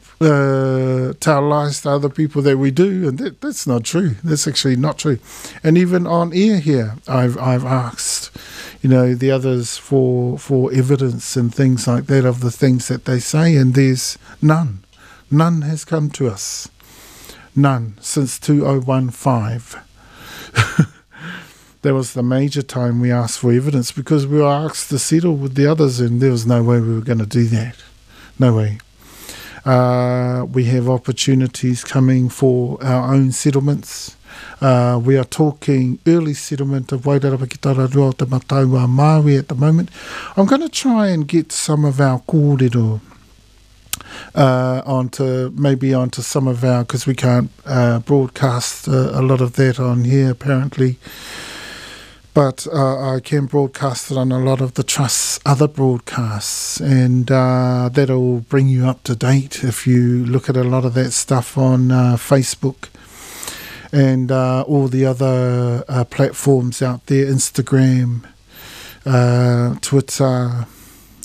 Uh, tell lies to other people that we do, and that, that's not true. That's actually not true. And even on air here, I've I've asked, you know, the others for for evidence and things like that of the things that they say, and there's none. None has come to us. None since two thousand fifteen. That was the major time we asked for evidence, because we were asked to settle with the others, and there was no way we were going to do that. No way. Uh, we have opportunities coming for our own settlements. Uh, we are talking early settlement of Wairarapa ki Tararua o te Mataua Māui at the moment. I'm going to try and get some of our kōrero uh, onto, maybe onto some of our, because we can't uh, broadcast uh, a lot of that on here apparently. But uh, I can broadcast it on a lot of the Trust's other broadcasts, and uh, that'll bring you up to date if you look at a lot of that stuff on uh, Facebook and uh, all the other uh, platforms out there, Instagram, uh, Twitter,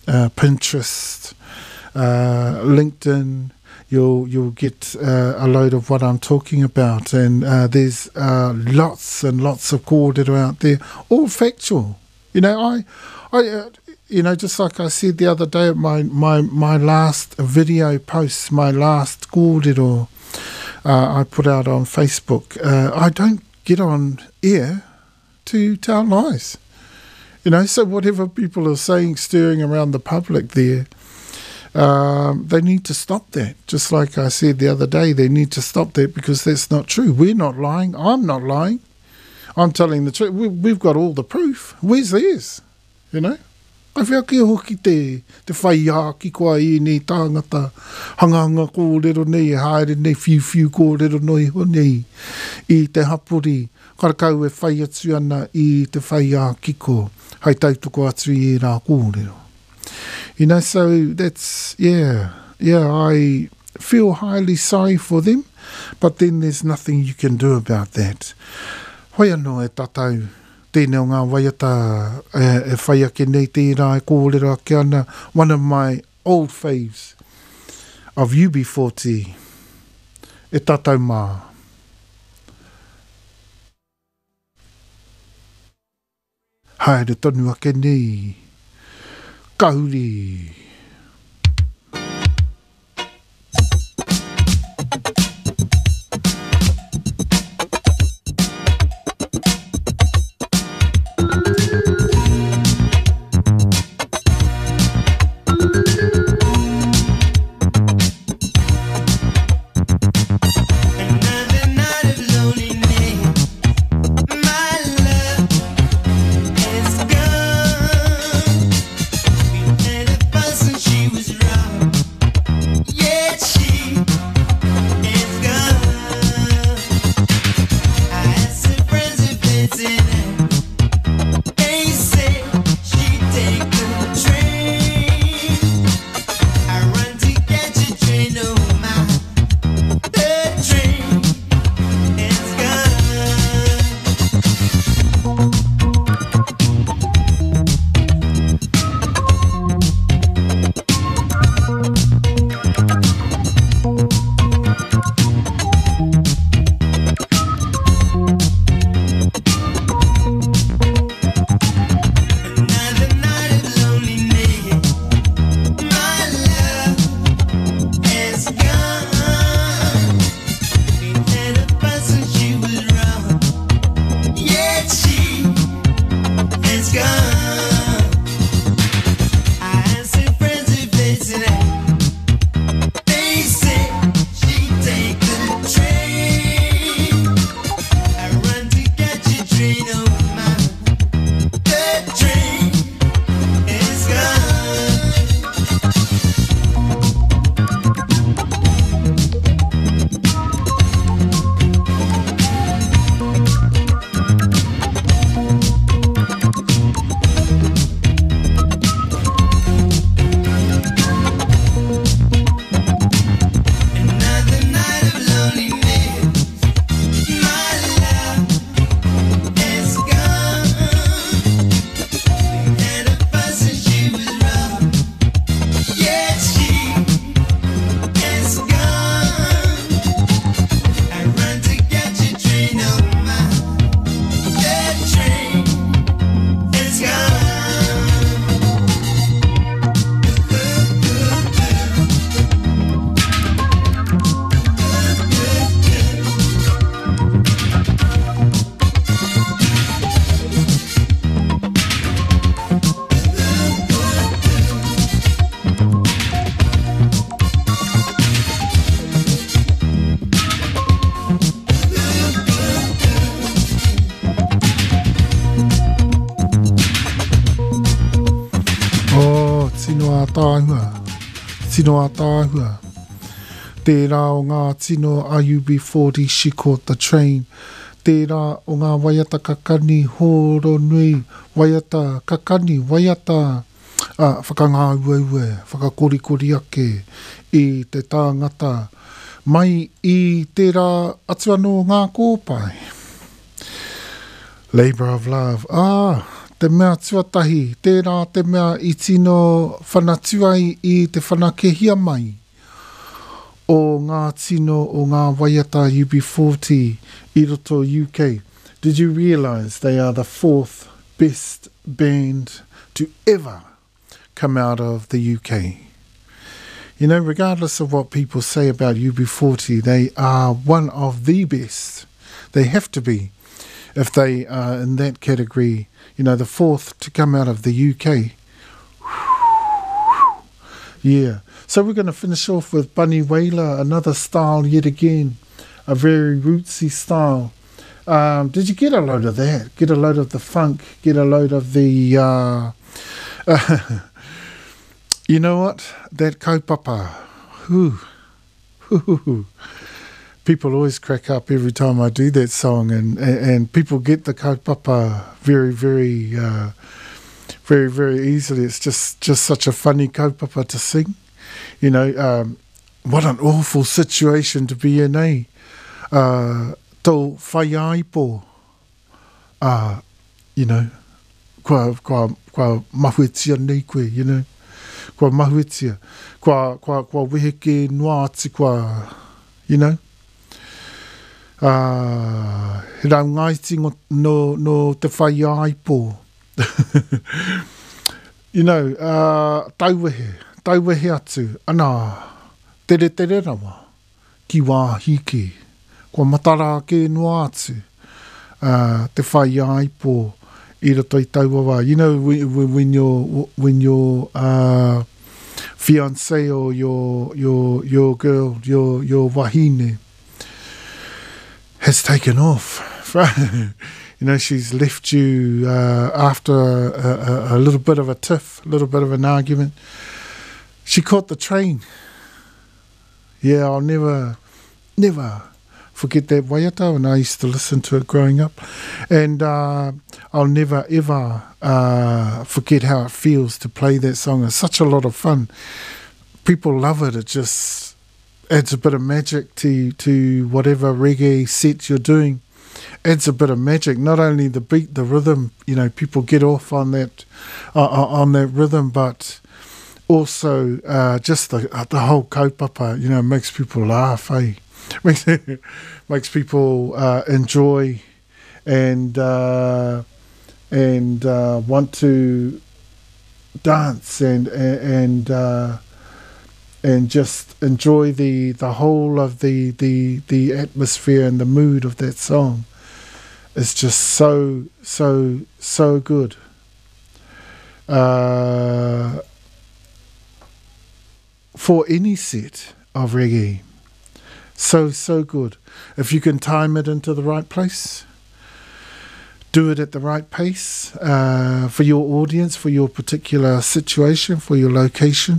uh, Pinterest, uh, LinkedIn, you'll you'll get uh, a load of what I'm talking about. And uh, there's uh, lots and lots of kōrero out there, all factual. You know, I, I, uh, you know, just like I said the other day at my my my last video post, my last kōrero uh, I put out on Facebook. Uh, I don't get on air to tell lies. You know, so whatever people are saying, stirring around the public there, um, they need to stop that. Just like I said the other day, they need to stop that because that's not true. We're not lying. I'm not lying. I'm telling the truth. We, we've got all the proof. Where's theirs? You know? Ai whea kia hoki te, te whaiā ki kua i nei tāngata hanganga kōrero nei, haere nei whiu whiu kōrero nei ho nei i te hapuri. Karakau e whai atu ana i te whaiā kiko. Hei tautoko atu i rā kōrero. You know, so that's, yeah, yeah, I feel highly sorry for them, but then there's nothing you can do about that. Hoi anō e tatau, tēnei o ngā waiata e, e whai ake nei tērā e kōrero ake ana, one of my old faves of U B forty, e tatau mā. Haere tonu ake nei, kauri. tāhua, tino a tāhua. Tērā o ngā tino a U B forty, she caught the train. Tērā o ngā waiata kakani, hōro nui, waiata kakani, waiata, ah, whakangā uaue, whakakorikori ake i te tāngata, mai i tērā atu anō ngā kōpai. Labour of love. Ah, te mea tuatahi, tērā te mea i tino whanatuai i te whanakehia mai o ngā tino o ngā waiata U B forty i roto U K. Did you realise they are the fourth best band to ever come out of the U K? You know, regardless of what people say about U B forty, they are one of the best. They have to be if they are in that category. You know, the fourth to come out of the U K. Yeah. So we're going to finish off with Bunny Wailer, another style yet again, a very rootsy style. Um, did you get a load of that? Get a load of the funk, get a load of the... Uh, uh, you know what? That kaupapa. Whew. Whew. People always crack up every time I do that song, and, and, and people get the kaupapa very, very, uh, very, very easily. It's just, just such a funny kaupapa to sing. You know, um, what an awful situation to be in, eh? Uh, tō whai aipo. Uh, you know, kua, kua, kua mahuetia nei koe, you know. Kua mahuetia. Kua, kua, kua weheke noa ati kua, you know. Uh, he rau ngaiti no, no te whai aipo. You know, uh, tauwehe. Tauwehe atu, ana, tere tere rawa, ki wā hiki, kua matara ke noa atu, uh, te whai aipo, i roto i tauawa. You know, when, when your, when your uh, fiancé or your, your, your girl, your, your wahine, has taken off, right? You know, she's left you uh, after a, a, a little bit of a tiff, a little bit of an argument. She caught the train. Yeah, I'll never, never forget that waiata, and I used to listen to it growing up. And uh, I'll never, ever uh, forget how it feels to play that song. It's such a lot of fun. People love it. It just adds a bit of magic to, to whatever reggae set you're doing. Adds a bit of magic. Not only the beat, the rhythm, you know, people get off on that, uh, on that rhythm, but... also, uh, just the uh, the whole kaupapa, you know, makes people laugh, eh? Makes, makes people uh, enjoy and uh, and uh, want to dance and and uh, and just enjoy the the whole of the the the atmosphere and the mood of that song. It's just so so so good. Uh, for any set of reggae. So, so good. If you can time it into the right place, do it at the right pace uh, for your audience, for your particular situation, for your location,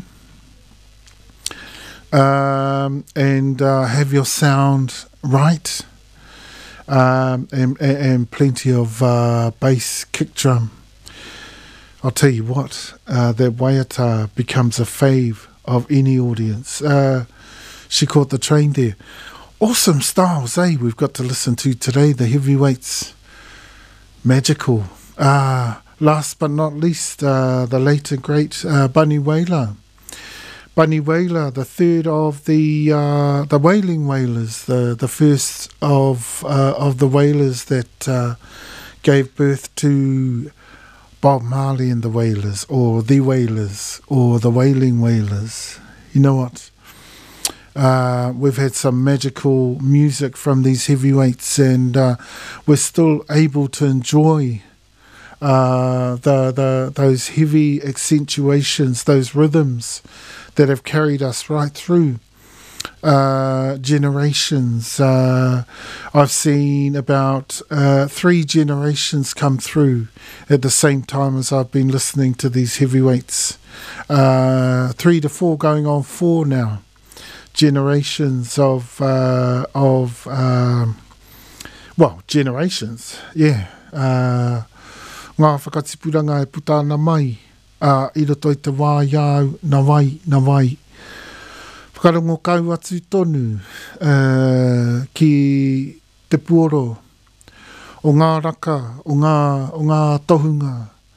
um, and uh, have your sound right, um, and, and plenty of uh, bass, kick drum. I'll tell you what, uh, that waiata becomes a fave of any audience. Uh, she caught the train there. Awesome styles, eh? We've got to listen to today, the heavyweights. Magical. Uh, last but not least, uh, the late and great uh, Bunny Wailer. Bunny Wailer, the third of the uh, the Wailing Wailers, the the first of uh, of the Wailers that uh, gave birth to Bob Marley and the Wailers, or the Wailers, or the Wailing Wailers. You know what? Uh, we've had some magical music from these heavyweights, and uh, we're still able to enjoy uh, the the those heavy accentuations, those rhythms that have carried us right through uh, generations. Uh, I've seen about uh, three generations come through at the same time as I've been listening to these heavyweights. Uh, three to four, going on four now. Generations of uh, of um, well, generations, yeah. Uh, ngā whakatipuranga e putana mai, uh, i roto I te wā iau, na wai, na wai. Whakarongo kau atu tonu uh, ki te puoro o ngā raka, o ngā, o ngā tohunga,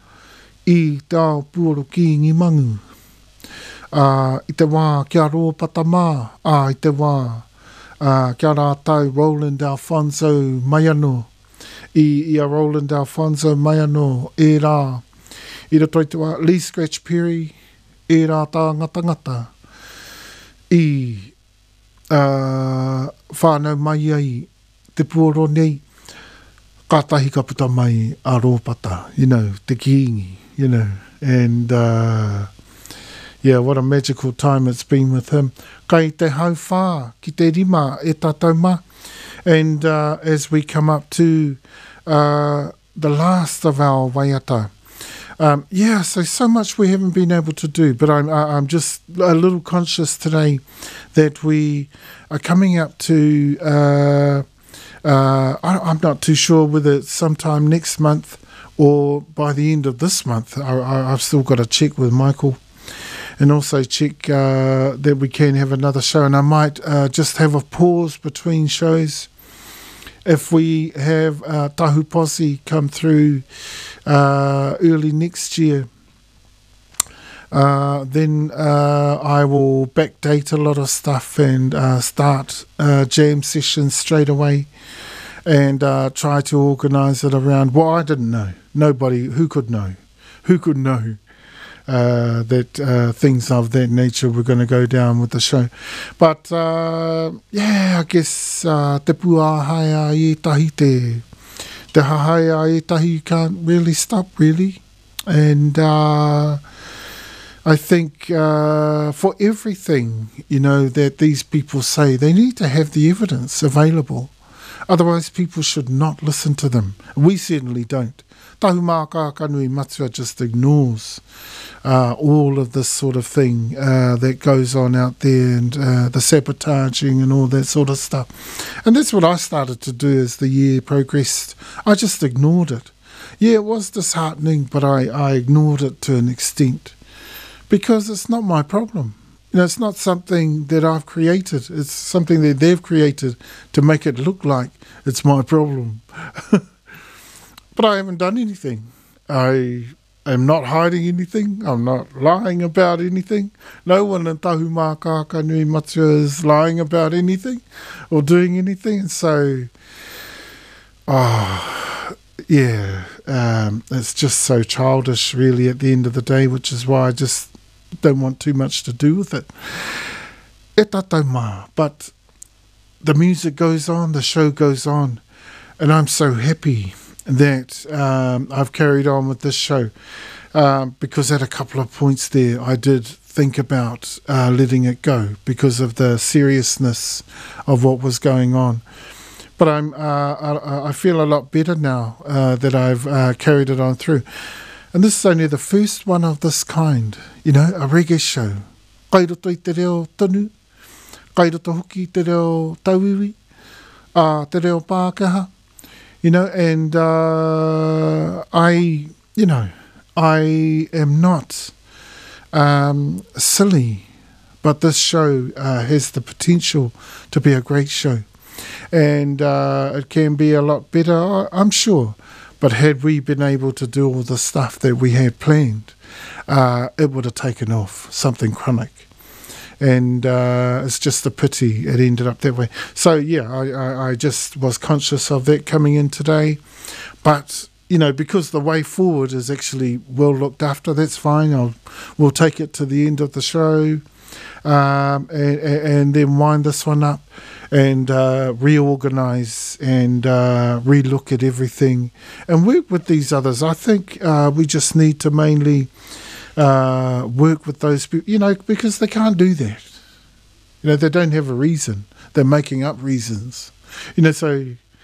I tau puoro ki ngi mangu. Uh, I te wā kia roa patamā, uh, i te wā uh, kia rātau Roland Alfonso Maiano, i, i a Roland Alfonso Maiano, e rā, i ra toi te wā Lee Scratch Perry, e rā tā ngata ngata, i uh, whānau mai ai te puoro nei, kātahi ka puta mai a rōpata, you know, te kiingi, you know, and uh, yeah, what a magical time it's been with him. Kei te hau whā, ki te rima e tātou ma. And uh, as we come up to uh, the last of our waiata, um, yeah, so so much we haven't been able to do, but I'm I'm just a little conscious today that we are coming up to, uh, uh, I, I'm not too sure whether it's sometime next month or by the end of this month. I, I, I've still got to check with Michael. And also check uh, that we can have another show. And I might uh, just have a pause between shows. If we have uh, Tahu Posse come through uh, early next year, uh, then uh, I will backdate a lot of stuff and uh, start uh, jam sessions straight away and uh, try to organise it around. Well, I didn't know. Nobody, who could know? Who could know? Uh, that uh, things of that nature were going to go down with the show. But, uh, yeah, I guess uh, te puahaya i tahi te, te hahaya i tahi, you can't really stop, really. And uh, I think uh, for everything, you know, that these people say, they need to have the evidence available. Otherwise, people should not listen to them. We certainly don't. Tahu Māka Kanui Matua just ignores uh, all of this sort of thing uh, that goes on out there and uh, the sabotaging and all that sort of stuff. And that's what I started to do as the year progressed. I just ignored it. Yeah, it was disheartening, but I, I ignored it to an extent because it's not my problem. You know, it's not something that I've created. It's something that they've created to make it look like it's my problem. But I haven't done anything. I am not hiding anything. I'm not lying about anything. No one in Tahu Māka Kanui Matua is lying about anything or doing anything. And so, oh, yeah, um, it's just so childish, really, at the end of the day, which is why I just don't want too much to do with it. E tātou mā. But the music goes on, the show goes on, and I'm so happy that um, I've carried on with this show um, because at a couple of points there I did think about uh, letting it go because of the seriousness of what was going on. But I'm, uh, I, I feel a lot better now uh, that I've uh, carried it on through. And this is only the first one of this kind, you know, a reggae show. Kai roto I te reo tonu, kai roto hoki te reo tauiwi, uh, te reo Pākehā. You know, and uh, I, you know, I am not um, silly, but this show uh, has the potential to be a great show. And uh, it can be a lot better, I'm sure. But had we been able to do all the stuff that we had planned, uh, it would have taken off something chronic. And uh, it's just a pity it ended up that way. So, yeah, I, I, I just was conscious of that coming in today. But, you know, because the way forward is actually well looked after, that's fine. I'll, we'll take it to the end of the show um, and, and then wind this one up and uh, reorganise and uh, relook at everything and work with these others. I think uh, we just need to mainly uh, work with those people, you know, because they can't do that. You know, they don't have a reason. They're making up reasons. You know, so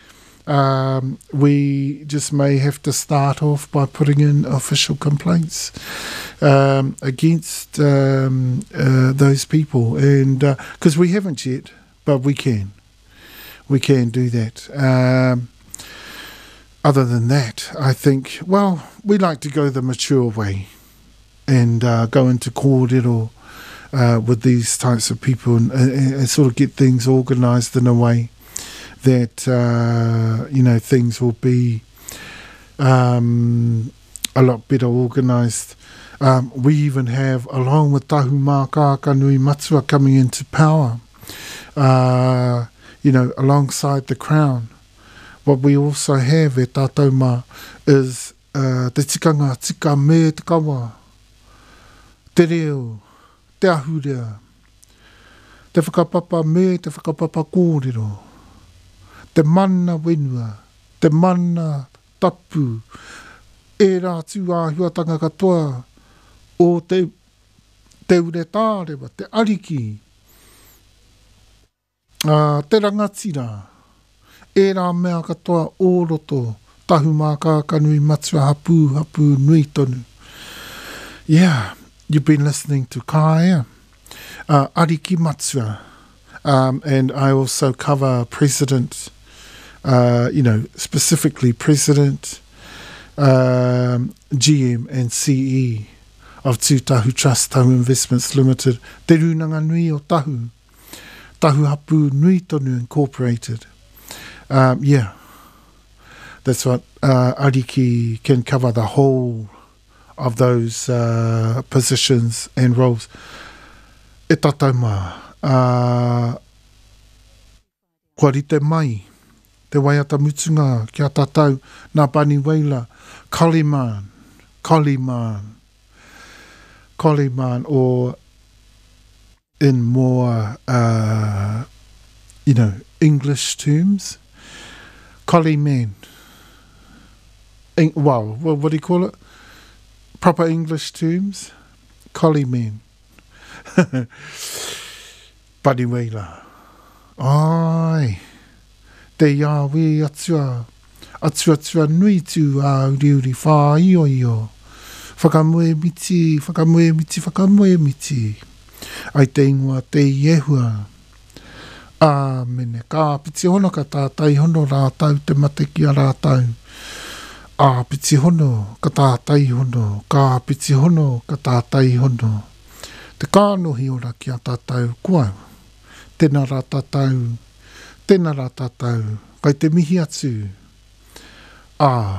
um, we just may have to start off by putting in official complaints um, against um, uh, those people. And because uh, we haven't yet, but we can. We can do that. Um, other than that, I think, well, we like to go the mature way and uh, go into cordial uh, with these types of people and, and, and sort of get things organised in a way that, uh, you know, things will be um, a lot better organised. Um, we even have, along with Tahu Mā Kākanui Matua coming into power, uh, you know, alongside the Crown, what we also have e tātou mā is uh, te tikanga tika me te kawa, te reo, te ahurea, te whakapapa me, te whakapapa kōrero, te mana wenua, te mana tapu, e rā tū āhuatanga katoa o te, te ure tārewa, te ariki, uh, te rangatira, e rā mea katoa o roto, Tahu Mā Kākanui Matua hapu, hapu nui tonu. Yeah, you've been listening to Kaea, uh, Ariki Matua, um, and I also cover President, uh, you know, specifically President, um, G M and C E of Tūtahu Trust Tahu Investments Limited, te runanga nui o Tahu, Tahu hapu nui tonu Incorporated. Um, yeah, that's what uh, Ariki can cover the whole of those uh, positions and roles. E tātou mā, uh, kua rite mai, te waiata mutunga kia tātou, nā pani weila, Kaliman, Kaliman, Kaliman, or in more, uh, you know, English terms, Kaliman. En- well, what, what do you call it? Proper English terms, Kaliman. Paniweila. Ai, te Yahweh atua, atua atua nui tu a uri uri wha io io. Whakamue miti, whakamue miti, whakamue miti. Ai te ingoa te iehua. Āmene, ka piti hono ka tātai hono rātau te mate ki a rātau. Ā piti hono ka tātai hono, ka piti hono ka tātai hono. Te kānohi ora ki a tātou kua. Tēnā rā tātou, tēnā rā tātou, kai te mihi atu. Ā,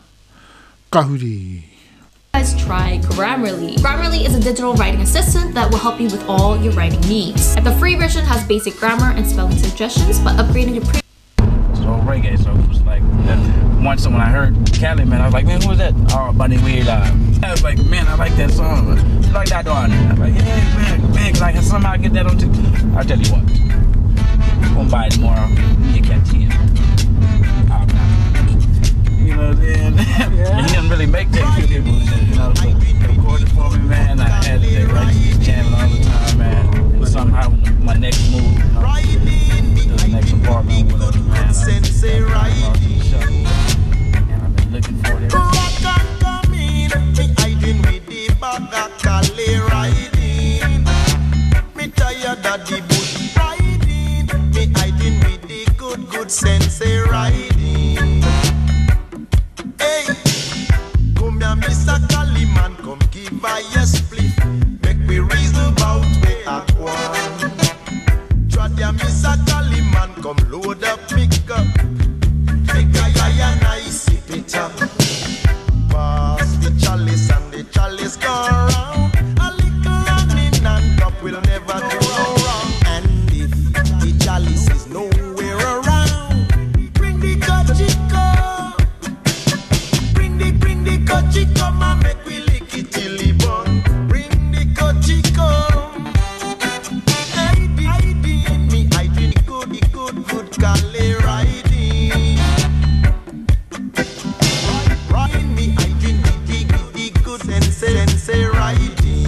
kahuri. Guys, try Grammarly. Grammarly is a digital writing assistant that will help you with all your writing needs. The free version has basic grammar and spelling suggestions, but upgrading to pre- So reggae, so it was like, that. Once when I heard Cali, man, I was like, man, who was that? Oh, Bunny Wheeler. I was like, man, I like that song. You like that one? I was like, yeah, man, man, can I somehow get that on t- I'll tell you what. I'm gonna buy it tomorrow. You can't see it. Oh, you know what I'm saying? Yeah. He didn't really make that shit, you know, so record it for me, man. I had to take right to this channel all the time, man. And somehow my next move, you know, the next apartment, whatever, man. I, I, I, and I've been looking for it. Rock and come in, me hiding with the bag of Cali riding. Me tired of the bush riding. Me hiding with the good, good sense riding. Hey, come here, Mister Kaliman, come give I a split. Make me reason about where I want. Trot ya, Mister Kaliman, come load up, pick up. Make I eye and I sip it up. Pass the chalice and the chalice go around. A little running and cup will never do no wrong. And if the chalice is nowhere around, bring the kachiko. Bring the, bring the kachiko, and make we lick it till it burn. Bring the kachiko. I did, I did, me, I did good, good, good, Cali riding. Riding me, I did the, the, the good sense, sense riding.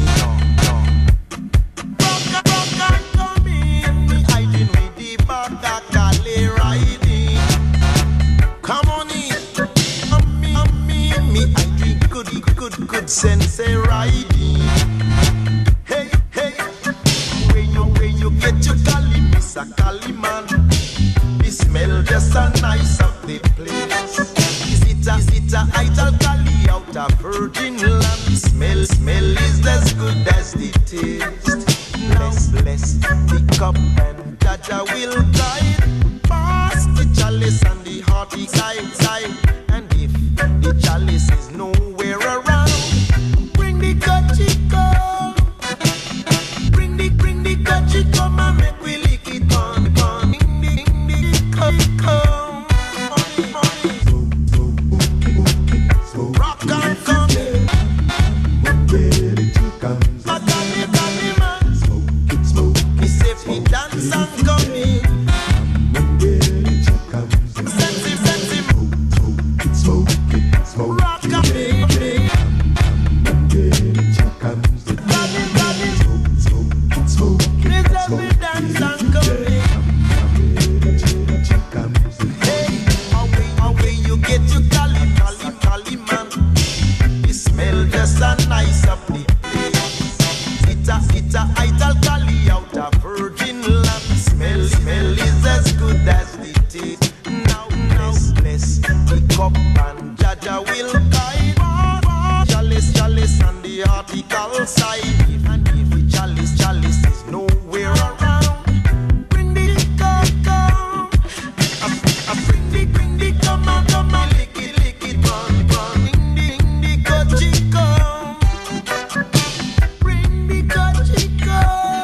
Rock, rock, and come in, me, I did with the back of Cali riding. Come on in, I'm me, I'm me, me, I did good, good, good sense riding. Hey, hey, where you, where you get your Cali, Mister Kaliman? The smell just a nice of the place. Is it a, is it a idle Cali out of virgin land? The smell, smell is as good as the taste. Bless, bless the cup and Jaja will guide. Pass the chalice and the hearty side, side. And if the chalice is nowhere around, dance and coming. Sensi, sensi, smoke it, smoke it, rock a big, big. Bobby, Bobby, smoke it, smoke it, let me dance and coming. Hey, away, away you get your cali, cali, cali man. You smell just a nice up the place. It's a, it's a idle cali out of virgin land. Smell, smell is as good as the taste. Now, now, bless the cup and Jaja will guide. Chalice, chalice and the article side. And if the chalice, chalice is nowhere around, bring the cocoa. I bring the, bring the come on, come on, lick it, lick it, run, run. Bring the, bring the cochico. Bring the cochico.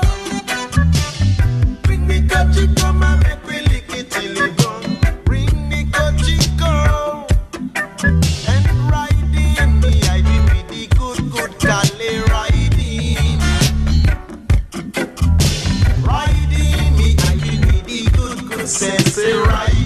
Bring the cochico, man, make we lick it till it gone. Bring the cochico. And riding me, I did with the good, good Cali riding. Riding me, I did with the good, good sense riding.